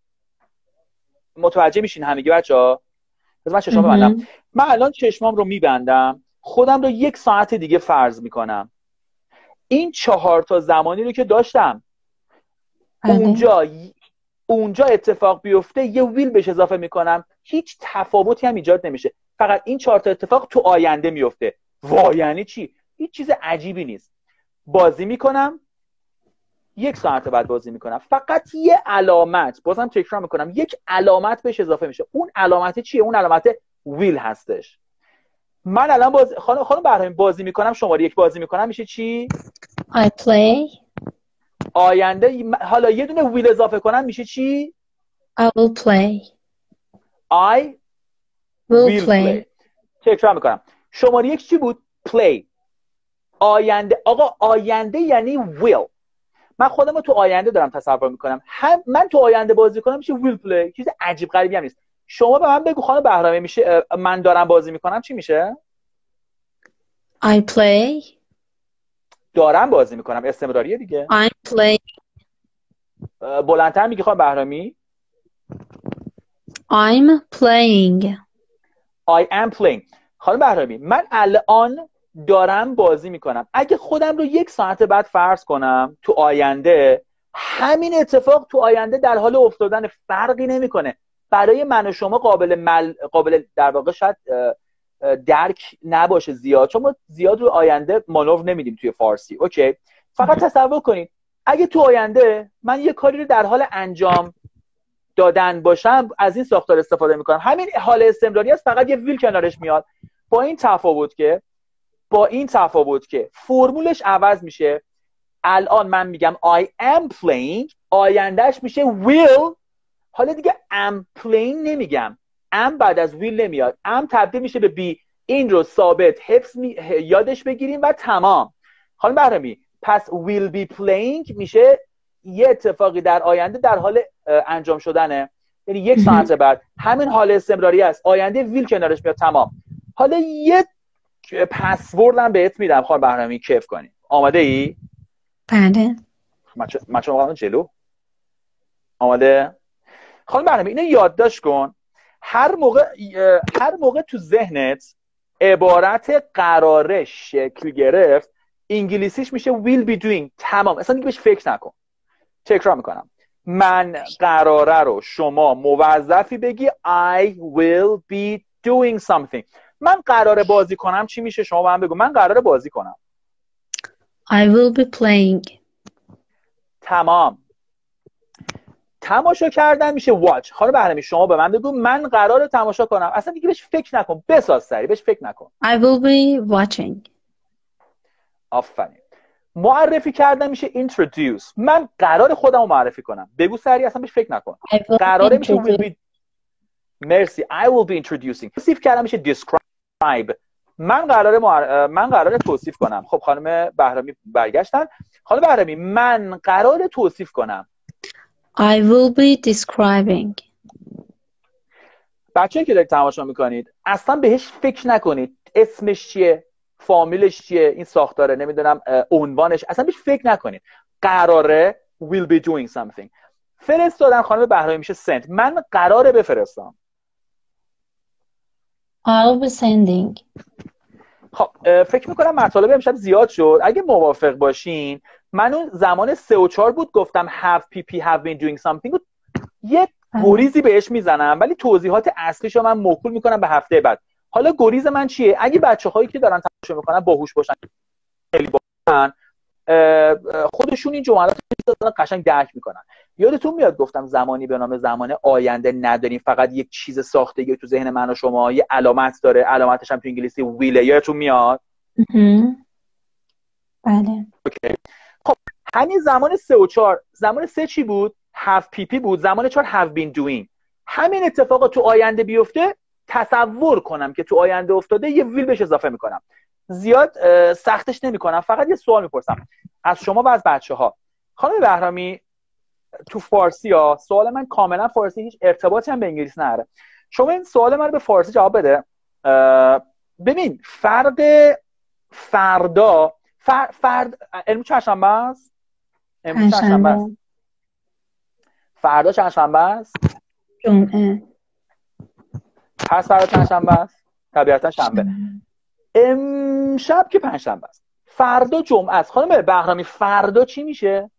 متوجه میشین همگی بچه‌ها؟ بذار من چشمم ببندم. من الان چشمام رو میبندم، خودم رو 1 ساعت دیگه فرض میکنم. این 4 تا زمانی رو که داشتم اونجا اتفاق بیفته یه ویل بهش اضافه میکنم، هیچ تفاوتی هم ایجاد نمیشه. فقط این 4 تا اتفاق تو آینده میفته. یعنی چی؟ هیچ چیز عجیبی نیست. بازی میکنم، 1 ساعت بعد بازی میکنم، فقط یه علامت، بازم تکرار میکنم، یک علامت بهش اضافه میشه. اون علامت چیه؟ اون علامت ویل هستش. من الان خانم بهرامی بازی میکنم، شماره 1 بازی میکنم، میشه چی؟ I play. آینده حالا یه دونه ویل اضافه کنم میشه چی؟ I will play. I will play. تکرار میکنم. شماره 1 چی بود؟ play. آینده. آقا آینده یعنی will. من خودم رو تو آینده دارم تصور میکنم. من تو آینده بازی کنم میشه will play. چیز عجیب غریبی هم نیست. شما به من بگو خانم بهرامی، میشه من دارم بازی میکنم چی میشه؟ I play. دارم بازی میکنم استمراریه دیگه. I'm playing. بلندتر میگی خانم بهرامی؟ I'm playing. I am playing. خانم بهرامی من الان دارم بازی میکنم. اگه خودم رو 1 ساعت بعد فرض کنم تو آینده، همین اتفاق تو آینده در حال افتادن، فرقی نمیکنه. برای من و شما قابل در واقع شاید درک نباشه زیاد، چون ما زیاد رو آینده مانور نمیدیم توی فارسی. اوکی؟ فقط تصور کنید اگه تو آینده من یه کاری رو در حال انجام دادن باشم، از این ساختار استفاده میکنم. همین حال استمراری است، فقط یه ویل کنارش میاد. با این تفاوت که فرمولش عوض میشه. الان من میگم I am playing، آیندهش میشه will. حالا دیگه am playing نمیگم، am بعد از will نمیاد، am تبدیل میشه به be. این رو ثابت یادش بگیریم و تمام. خانم بهرامی پس will be playing میشه یه اتفاقی در آینده در حال انجام شدنه، یعنی 1 ساعت بعد. همین حال استمراری است، آینده ویل کنارش میاد، تمام. حالا یه پسوردم بهت میدم خانم بهرامی، کیف کنی. آماده ای؟ بله. من چون جلو آماده. خانم بهرامی اینو یادداشت کن. هر موقع تو ذهنت عبارت قراره شکل گرفت، انگلیسیش میشه will be doing. تمام، اصلا دیگه بهش فکر نکن. تکرار میکنم، من قراره رو شما موظفی بگی I will be doing something. من قراره بازی کنم چی میشه؟ شما به من بگو من قراره بازی کنم. I will be playing. تمام. تماشا کردن میشه watch. خانم بهرمی شما به من بگو من قراره تماشا کنم. اصلا دیگه بهش فکر نکن، بساز سری بهش فکر نکن. I will be watching. آفرین. معرفی کردن میشه introduce. من قرار خودم رو معرفی کنم. بگو سری، اصلا بهش فکر نکن. I will قراره be میشه will be. مرسی. I will be introducing. توصیف کردن میشه describe. من قراره توصیف کنم. خب خانم بهرامی برگشتن. خانم بهرامی من قراره توصیف کنم. I will be describing. بچه‌ای که دارید تماشا میکنید اصلا بهش فکر نکنید اسمش چیه، فامیلش چیه، این ساختاره، نمیدونم عنوانش، اصلا بهش فکر نکنید. قراره will be doing something. فرستادن خانم بهرامی میشه send. من قراره بفرستم. I'll be sending. خب فکر میکنم مطالب امشب زیاد شد. اگه موافق باشین من اون زمان 3 و 4 بود گفتم have PP have been doing something یه گریزی بهش میزنم، ولی توضیحات اصلیشو من موکول میکنم به هفته بعد. حالا گریز من چیه؟ اگه بچه‌هایی که دارن تماشا میکنن باهوش باشن، خیلی باشن، خودشون این جملات رو قشنگ درک میکنن. یادتون میاد گفتم زمانی به نام زمان آینده نداریم، فقط یک چیز ساختگی تو ذهن من و شما، یه علامت داره، علامتش هم تو انگلیسی ویله. یادتون میاد؟ بله. اوکی. خب همین زمان 3 و 4، زمان 3 چی بود؟ have PP بود. زمان 4 have been doing. همین اتفاقا تو آینده بیفته، تصور کنم که تو آینده افتاده، یه ویل بهش اضافه میکنم. زیاد سختش نمیکنم، فقط یه سوال میپرسم از شما و از بچه‌ها. خانم بهرامی تو فارسی ها، سوال من کاملا فارسی، هیچ ارتباطی هم به انگلیسی نداره. شما این سوال من رو به فارسی جواب بده. ببین فرق فردا امروز چهارشنبه است. امروز چهارشنبه است. فردا چهارشنبه است. جمعه. پس فردا چهارشنبه است. طبیعتا شنبه. امشب که پنجشنبه است. فردا جمعه است. خانم بهرامی فردا چی میشه؟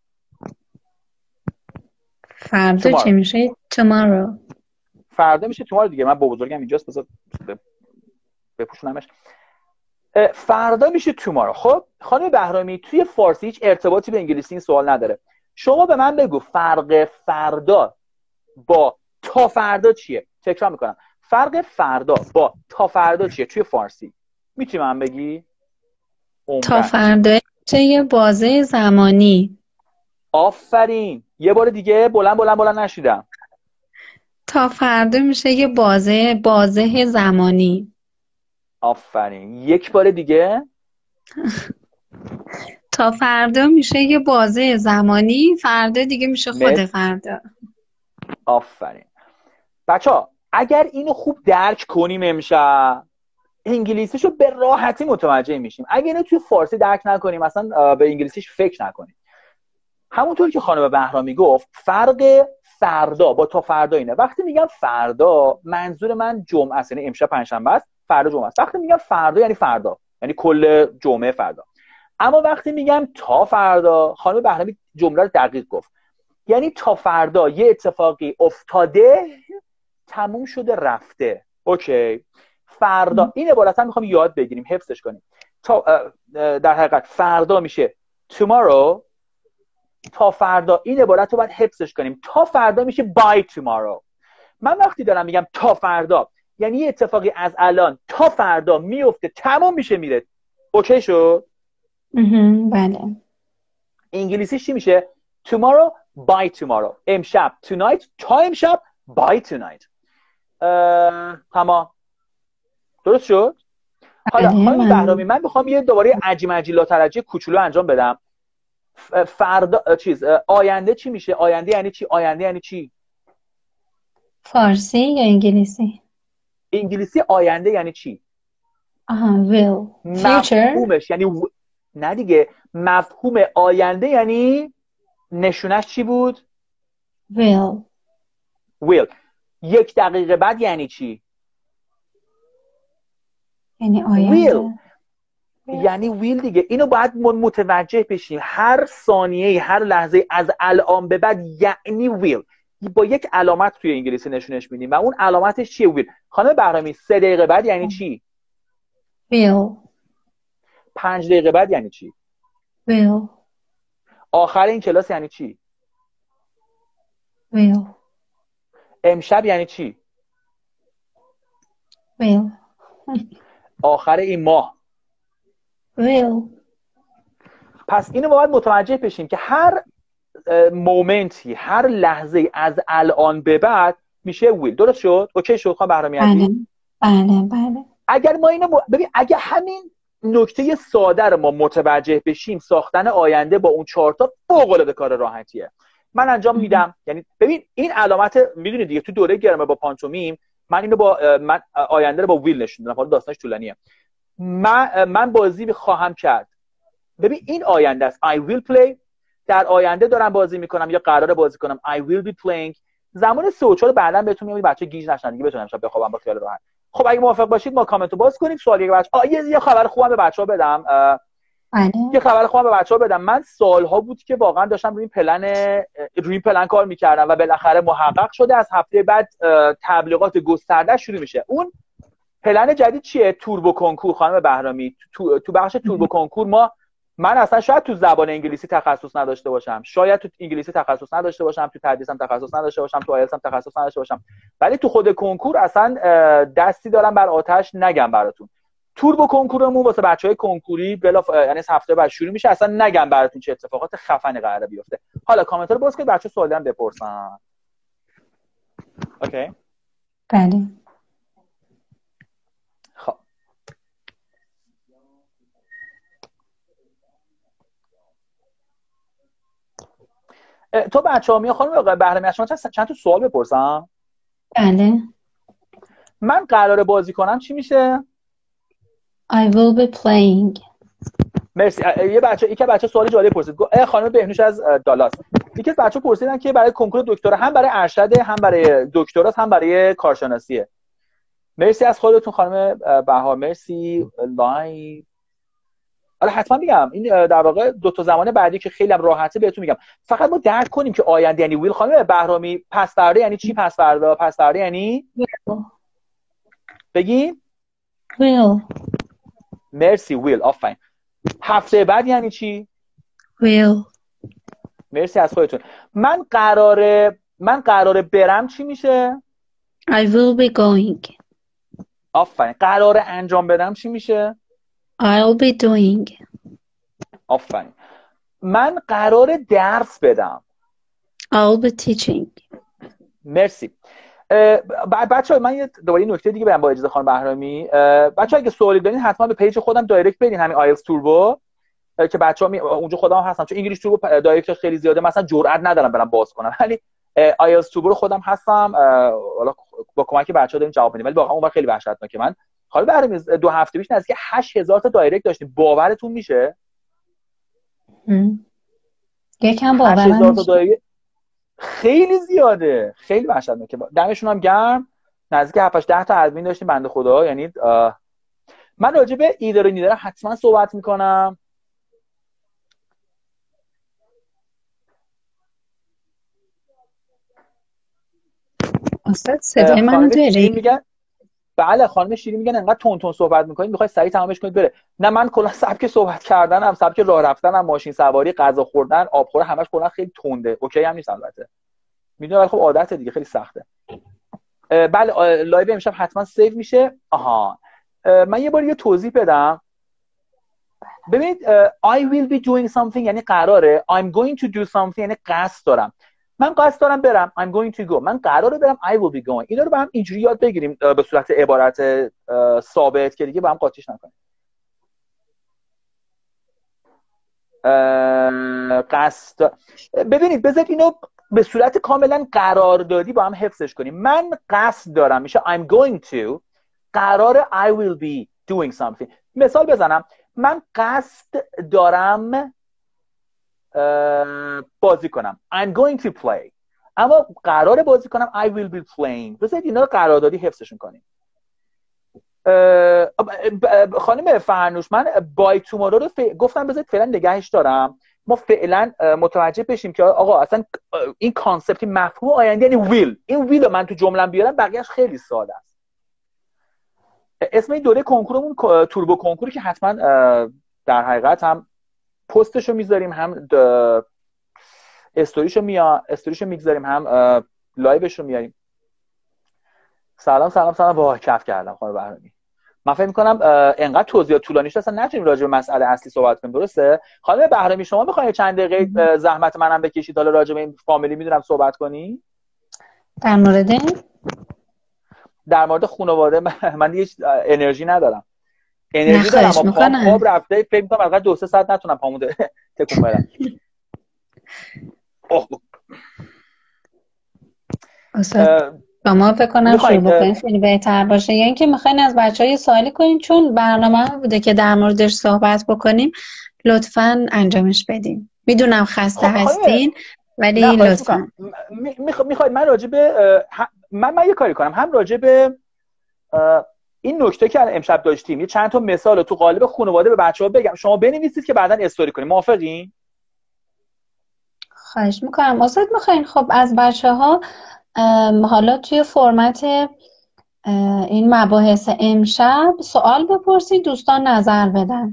فردا چی میشه؟ tomorrow. فردا میشه tomorrow دیگه. من با بزرگم اینجاست، بذار بپوشونمش. فردا میشه tomorrow. خب خانم بهرامی توی فارسی هیچ ارتباطی به انگلیسی این سوال نداره. شما به من بگو فرق فردا با تا فردا چیه؟ تکرار میکنم. فرق فردا با تا فردا چیه توی فارسی؟ میتونی من بگی؟ تا فردا چه یه بازه زمانی. آفرین. یه بار دیگه بلند نشیدم. تا فردا میشه یه بازه زمانی. آفرین. یک بار دیگه. تا فردا میشه یه بازه زمانی، فردا دیگه میشه خود فردا. آفرین. بچه‌ها اگر اینو خوب درک کنیم امشب، انگلیسیشو به راحتی متوجه میشیم. اگر اینو توی فارسی درک نکنیم، اصلا به انگلیسیش فکر نکنیم. همونطور که خانم بهرامی گفت، فرق فردا با تا فردا اینه. وقتی میگم فردا، منظور من جمعه است، یعنی امشب پنجشنبه است، فردا جمعه است. وقتی میگم فردا یعنی فردا، یعنی کل جمعه فردا. اما وقتی میگم تا فردا، خانم بهرامی جمله رو دقیق گفت، یعنی تا فردا یه اتفاقی افتاده، تموم شده رفته. اوکی. فردا این عبارت هم میخوام یاد بگیریم، حفظش کنیم. در حقیقت فردا میشه tomorrow. تا فردا این عبارت رو باید حفظش کنیم. تا فردا میشه by tomorrow. من وقتی دارم میگم تا فردا، یعنی یه اتفاقی از الان تا فردا میفته، تمام میشه میره. اوکی شد؟ بله. انگلیسیش چی میشه؟ tomorrow by tomorrow. امشب tonight، تا امشب by tonight. تمام. درست شد؟ حالا خانم بهرامی من میخوام یه دوباره عجی لاترجی کوچولو انجام بدم. فردا آینده چی میشه؟ آینده یعنی چی؟ آینده یعنی چی؟ فارسی یا انگلیسی؟ انگلیسی آینده یعنی چی؟ will. مفهومش یعنی نه دیگه. مفهوم آینده یعنی نشونش چی بود؟ will. 1 دقیقه بعد یعنی چی؟ یعنی آینده. یعنی ویل دیگه. اینو باید متوجه بشیم. هر ثانیه، هر لحظه از الان به بعد یعنی ویل. با یک علامت توی انگلیسی نشونش میدیم و اون علامتش چیه؟ ویل. خانم بهرامی 3 دقیقه بعد یعنی چی؟ ویل. 5 دقیقه بعد یعنی چی؟ ویل. آخر این کلاس یعنی چی؟ will. امشب یعنی چی؟ will. آخر این ماه. will. پس اینو باید متوجه بشیم که هر مومنتی، هر لحظه از الان به بعد میشه ویل. درست شد؟ اوکی شد خانم بهرامی عزیز؟ بله. اگر ما اینو ببین، اگه همین نکته ساده رو ما متوجه بشیم، ساختن آینده با اون 4 تا فوق العاده کار راحتیه. من انجام میدم. یعنی ببین این علامت، میدونید دیگه تو دوره گرامر با پانتومیم من اینو من آینده رو با ویل نشون دادم. حالا داستانش طولانیه. من بازی خواهم کرد. ببین این آینده است. I will play. در آینده دارم بازی میکنم یا قراره بازی کنم. I will be playing. زمان 3 و 4 بعداً بهتون میگم بچه گیج نشن دیگه، بتونم شب بخوابم با خیال راحت. خب اگه موافق باشید ما کامنتو باز کنیم. سوالی که بچه یه خبر خوبم به بچه‌ها بدم. یه خبر خوبم به بچه‌ها بدم. من سالها بود که واقعا داشتم روی این پلن کار میکردم و بالاخره محقق شده. از هفته بعد تبلیغات گسترده شروع میشه. اون پلن جدید چیه؟ توربو کنکور. خانم بهرامی تو بخش توربو کنکور من اصلا شاید تو زبان انگلیسی تخصص نداشته باشم، شاید تو انگلیسی تخصص نداشته باشم، تو تدریسم تخصص نداشته باشم، تو آیلتس هم تخصص نداشته باشم، ولی تو خود کنکور اصلا دستی دارم بر آتش نگم براتون. توربو کنکورمون واسه بچهای کنکوری یعنی هفته بعد شروع میشه. اصلا نگم براتون چه اتفاقات خفنی قراره بیفته. حالا کامنت رو باز کنید بچه‌ها سوالی هم بپرسن. اوکی؟ بله. خب تو بچه‌ها میاد خانم بهرامی از شما چند تا سوال بپرسم؟ بله. من قراره بازی کنم چی میشه؟ I will be playing. مرسی. یکی بچه سوالی جالب پرسید. خانم بهنوش از دالاس. یکی از بچه‌ها پرسیدن که برای کنکور دکترا، هم برای ارشد، هم برای دکترا، هم برای کارشناسیه. مرسی از خودتون خانم بهار. مرسی. لای آره حتما میگم. این در واقع 2 تا زمان بعدی که خیلی هم راحته بهتون میگم. فقط ما درک کنیم که آینده یعنی ویل. خانم بهرامی پس فردا یعنی چی؟ پس فردا یعنی بگین will. مرسی. ویل. آفرین. هفته بعد یعنی چی؟ will. مرسی از خودتون. من قراره برم چی میشه؟ I will be going. آفرین. قراره انجام بدم چی میشه؟ I'll be doing. آفرین. من قراره درس بدم. I'll be teaching. مرسی. بچه‌ها من دوباره نکته دیگه بگم با اجازه خانم بهرامی. بچه‌ها اگه سوالی دارین حتما به پیج خودم دایرکت بدین، همین آیلتس توربو که بچه‌ها اونجا خودم هستم، چون انگلیش توربو دایرکت خیلی زیاده، مثلا جرئت ندارم برام باز کنم، ولی آیلتس توربو رو خودم هستم. حالا با کمک بچه‌ها داریم جواب میدیم، ولی واقعا اون خیلی وحشتناکه. من خانم بهرامی 2 هفته پیش نزدیک 8000 تا دایرکت داشتیم. باورتون میشه؟ یکم باورم میشه. خیلی زیاده، خیلی وحشتناکه. دمشون هم گرم. نزدیک 7 10 تا ادمین داشتیم بنده خدا. یعنی من راجع به ایدر و نیدر حتما صحبت میکنم. استاد صدای منو داری؟ میگن بله. خانم شیرین میگن انقدر تون صحبت میکنید میخوای سریع تمامش کنید بره. نه من کلا سبک صحبت کردنم، سبک راه رفتنم، ماشین سواری، غذا خوردن، آب خوردن، همش کلا خیلی تنده. اوکی هم نیست البته، میدونم، ولی خب عادت دیگه، خیلی سخته. بله لایو امشب حتما سیو میشه. من یه بار یه توضیح بدم. ببینید I will be doing something یعنی قراره. I'm going to do something یعنی قصد دارم. من قصد دارم برم. I'm going to go. من قراره برم. I will be going. اینا رو با هم اینجوری یاد بگیریم به صورت عبارت ثابت که دیگه با هم قاطیش نکنیم. قصد. ببینید بذارید اینو به صورت کاملا قراردادی با هم حفظش کنیم. من قصد دارم میشه I'm going to. قراره I will be doing something. مثال بزنم. من قصد دارم بازی کنم. I'm going to play. اما قراره بازی کنم I will be playing. بذارید اینا رو قراردادی حفظشون کنیم. خانم فرنوش من بای تومورو رو گفتم بذارید فعلا نگهش دارم. ما فعلا متوجه بشیم که آقا اصلا این کانسپت، مفهوم آینده یعنی ویل. این ویل رو من تو جمله‌ام بیارم بقیه‌اش خیلی ساده است. اسم این دوره کنکورمون توربو کنکوری که حتما در حقیقت هم پستشو میذاریم، هم استوریشو میگذاریم، هم لایوش رو میاریم. سلام. واه کف کردم خانم بهرامی. من فکر می‌کنم انقدر توضیحات طولانی شد اصلا نتونیم راجع به مسئله اصلی صحبت کنیم. درسته خانم بهرامی، شما می‌خواید چند دقیقه زحمت منم بکشید حالا راجع به این فامیلی میدونم صحبت کنی؟ در مورد خانواده من دیگه انرژی ندارم. انرژی دارم اما پام خواب رفته، فکر می‌کنم فقط 2-3 ساعت نتونم پامو تکون بدم. شما فکر کنم شروع بکنید خیلی بهتر باشه، یا اینکه میخواین از بچه‌ها یه سوالی کنین، چون برنامه بوده که در موردش صحبت بکنیم لطفاً انجامش بدین. میدونم خسته هستین ولی لطفاً میخواید من راجع به من یه کاری کنم، هم راجع به این نکته که امشب داشتیم یه چند تا مثال تو قالب خانواده به بچه‌ها بگم، شما بنویسید که بعداً استوری کنیم. موافقین؟ خواهش میکنم. استاد میخواین خب از بچه‌ها حالا توی فرمت این مباحث امشب سوال بپرسید، دوستان نظر بدن.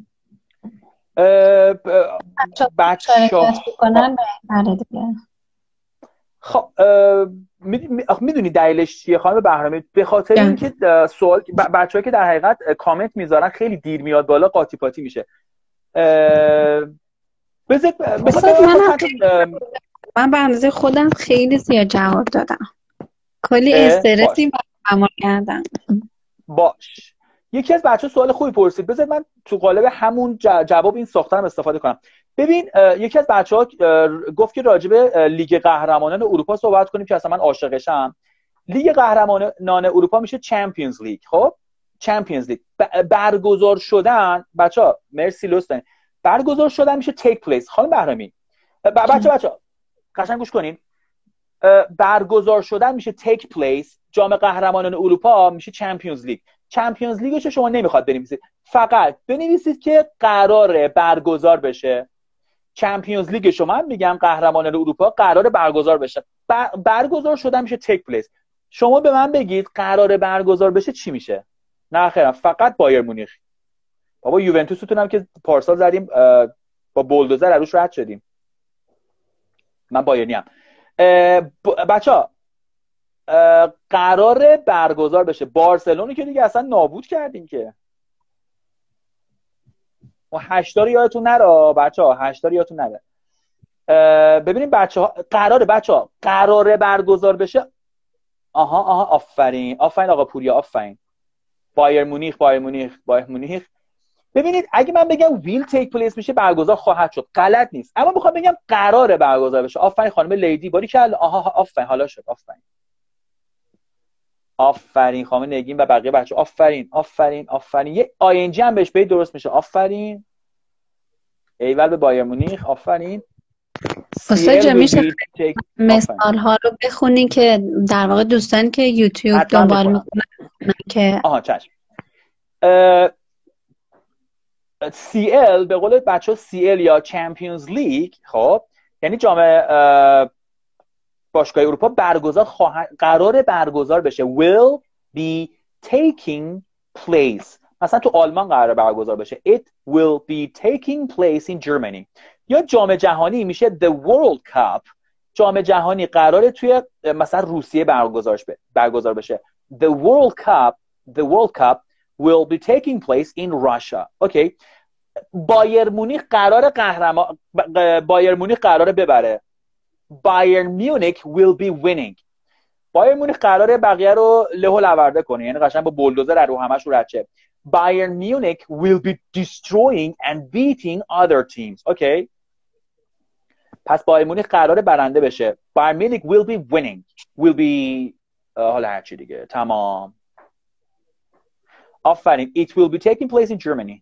بچه‌ها کنن بهتره دیگه. خب میدونی دلیلش چیه خانم بهرامی؟ به خاطر اینکه سوال بچه‌ها که در حقیقت کامنت میذارن خیلی دیر میاد بالا، قاطی پاتی میشه. من به اندازه خودم خیلی زیاد جواب دادم، کلی استرسی عمل کردم. باش، یکی از بچه‌ها سوال خوبی پرسید، بذار من تو قالب همون جواب این ساختم استفاده کنم. ببین یکی از بچه‌ها گفت که راجع به لیگ قهرمانان اروپا صحبت کنیم که اصلا من عاشقشم. لیگ قهرمانان اروپا میشه چمپیونز لیگ. خب چمپیونز لیگ برگزار شدن، بچه‌ها مرسی لطفاً، برگزار شدن میشه تیک پلیس. خانم بهرامی بچه‌ها قشنگ گوش کنین، برگزار شدن میشه تیک پلیس، جام قهرمانان اروپا میشه چمپیونز لیگ. چمپیونز لیگش شما نمیخواد بنویسید، فقط بنویسید که قراره برگزار بشه. چمپیونز لیگ شما میگم قهرمانان اروپا قراره برگزار بشه، برگزار شدن میشه تیک پلیس. شما به من بگید قراره برگزار بشه چی میشه؟ نه خیرم، فقط بایر مونیخ. بابا یوونتوستون هم که پارسال زدیم با بولدوزر روش رد شدیم. من بایرنیم. بچه‌ها قراره برگزار بشه. بارسلونو که دیگه اصلا نابود کردیم که. و 8 رو یادتون نره بچه‌ها، 8 رو یادتون نره. ببینیم بچه‌ها قراره برگزار بشه. آها آفرین آقا پوریا، آفرین. بایر مونیخ. ببینید اگه من بگم ویل تیک پلیس میشه برگزار خواهد شد، غلط نیست. اما میخوام بگم قراره برگزار بشه. آفرین خانم لیدی، باری که آها آفرین، حالا شد. آفرین خانم نگین و بقیه بچه، آفرین. یه آی ان جی هم بهش بگید درست میشه. آفرین. ایول به بایر مونیخ. آفرین. استاد میشه مثال ها رو بخونی که در واقع دوستان که یوتیوب دنبال میکنن که چشم. CL به قول بچه ها CL یا چمپیونز لیگ، خب یعنی جام باشگاه اروپا قرار برگزار بشه. will be taking place. مثلا تو آلمان قرار برگزار بشه. it will be taking place in Germany. یا جام جهانی میشه the World Cup. جام جهانی قراره توی مثلا روسیه برگزار بشه. the World Cup will be taking place in Russia. اوکی. بایر مونیخ قراره ببره. بایر مونیخ will be winning. بایر مونیخ قراره بقیه رو له و لورده کنه، یعنی قشنگ با بولدوزر رو همش رو رد شه. بایر مونیخ will be destroying and beating other teams. اوکی. پس بایر مونیخ قراره برنده بشه. بایر مونیخ will be winning. حالا هرچی دیگه. تمام. آفرین. It will be taking place in Germany.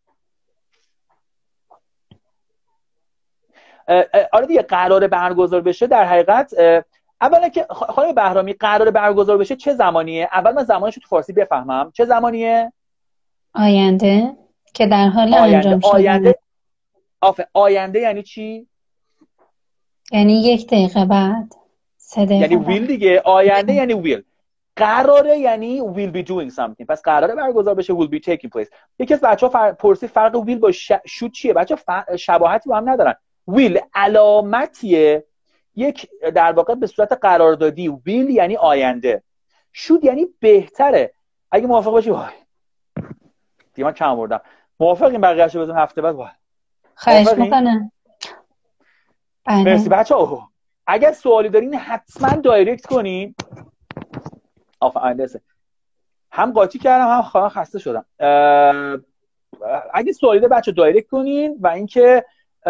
آره دیگه، قراره برگزار بشه. در حقیقت اولا که خانم بهرامی قراره برگزار بشه چه زمانیه؟ اول من زمانش رو تو فارسی بفهمم. چه زمانیه؟ آینده، که در حال انجام شدن. آینده یعنی چی؟ یعنی 1 دقیقه بعد، 3 دقیقه یعنی ویل دیگه. آینده یعنی ویل. قراره یعنی will be doing something. پس قراره برگزار بشه will be taking place. یکی از بچه‌ها پرسید فرق ویل با شوت چیه؟ بچه‌ها شباهتی با هم ندارن. ویل علامتیه یک در واقع به صورت قراردادی، ویل یعنی آینده، شود یعنی بهتره. اگه موافق باشی وای دیگه من کم آوردم. موافقین بقیه‌اشو بزنیم هفته بعد؟ وای خواهش میکنم. مرسی بچه‌ها. اگر سوالی دارین حتما دایرکت کنین. آفرین. هم قاطی کردم هم خواهم خسته شدم. اگه سوالی دارین بچه‌ها دایرکت کنین. و اینکه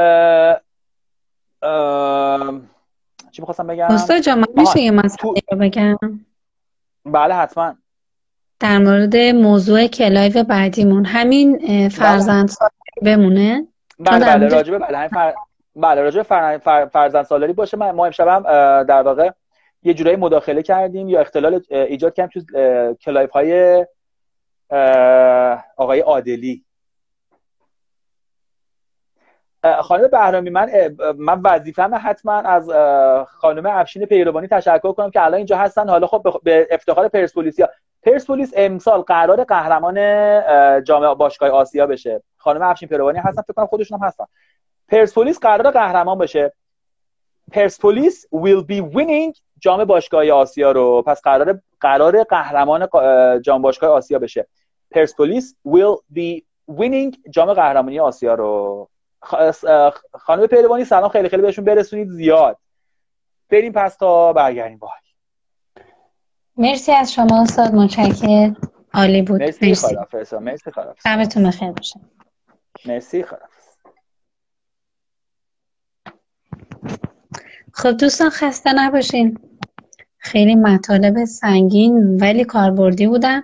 چی می‌خواستم بگم؟ استاد جان میشه یه مسئله رو بگم؟ بله حتما. در مورد موضوع کلایو بعدیمون همین فرزند سالاری بمونه. بله راجبه راجبه فرزند سالاری باشه. ما امشب هم در واقع یه جورایی مداخله کردیم یا اختلال ایجاد کردیم تو کلایف های آقای عادلی. خانم بهرامی، من وظیفه‌مه حتما از خانم افشین پیروانی تشکر کنم که الان اینجا هستن. حالا خب به افتخار پرسپولیس امسال قرار قهرمان جام باشگاه آسیا بشه. خانم افشین پیروانی هستن، فکر کنم خودشون هم هستن. پرسپولیس قرار قهرمان بشه. پرسپولیس will be winning جام باشگاه آسیا رو. پس قرار قهرمان جام باشگاه آسیا بشه. پرسپولیس will be winning جام قهرمانی آسیا رو. خانم پیروانی سلام خیلی خیلی بهشون برسونید زیاد. بریم پس تا برگردیم. مرسی از شما استاد، متشکرم، عالی بود. مرسی خداحافظ. مرسی خداحافظ. شبتون بخیر باشه. مرسی خداحافظ. خب دوستان خسته نباشین. خیلی مطالب سنگین ولی کاربردی بودن.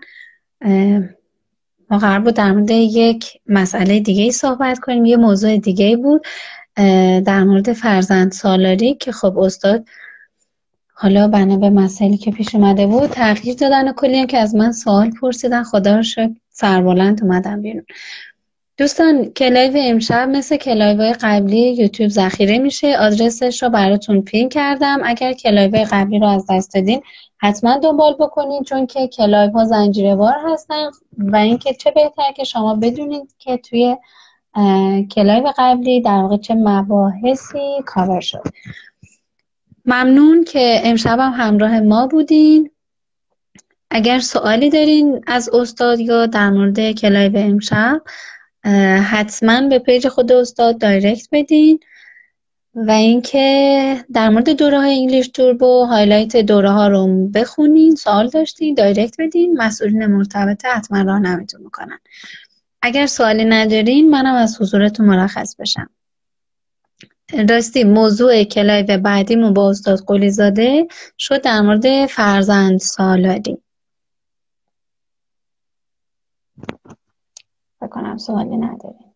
ما قرار بود در مورد یک مسئله دیگه صحبت کنیم، یه موضوع دیگه بود در مورد فرزند سالاری که خب استاد حالا بنا به مسائلی که پیش اومده بود تغییر دادن و کلی هم که از من سوال پرسیدن. خدا رو شکر سربلند اومدم بیرون. دوستان کلایو امشب مثل کلایوهای قبلی یوتیوب ذخیره میشه. آدرسش رو براتون پین کردم. اگر کلایوهای قبلی رو از دست دادین حتما دنبال بکنید، چون که کلایوها زنجیره‌وار هستن و اینکه چه بهتر که شما بدونید که توی کلایو قبلی در واقع چه مباحثی کاور شد. ممنون که امشب هم همراه ما بودین. اگر سوالی دارین از استاد یا در مورد کلایو امشب حتما به پیج خود استاد دایرکت بدین. و اینکه در مورد دوره های انگلیش توربو هایلایت دوره ها رو بخونین. سوال داشتین دایرکت بدین، مسئولین مرتبط حتما راهنماییتون میکنن. اگر سوالی ندارین منم از حضورتون مرخص بشم. راستی موضوع کلایو بعدیمون با استاد قلی زاده شد در مورد فرزند سالاری. بکنم سوالی ندارین.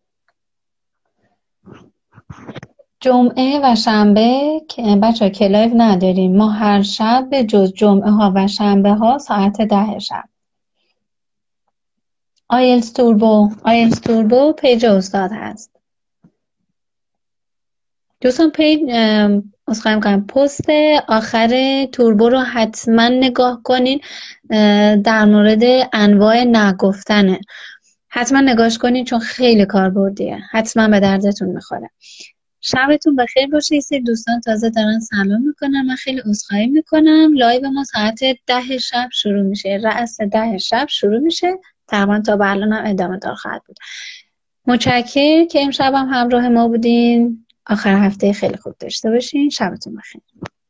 جمعه و شنبه که بچه ها کلایو نداریم. ما هر شب به جز جمعه ها و شنبه ها ساعت 10 شب. آیلتس توربو پیج استاد هست. دوستان پیج پست آخر توربو رو حتما نگاه کنین. در مورد انواع نگفتنه. حتما نگاش کنین چون خیلی کاربردیه. حتما به دردتون میخوره. شبتون بخیر باشه. یه سری دوستان تازه دارن سلام میکنن. من خیلی عذرخواهی میکنم. لایو ما ساعت 10 شب شروع میشه. رأس 10 شب شروع میشه. تقریبا تا به الان هم ادامه دار خواهد بود. متشکرم که امشب هم همراه ما بودین. آخر هفته خیلی خوب داشته باشین. شبتون بخیر.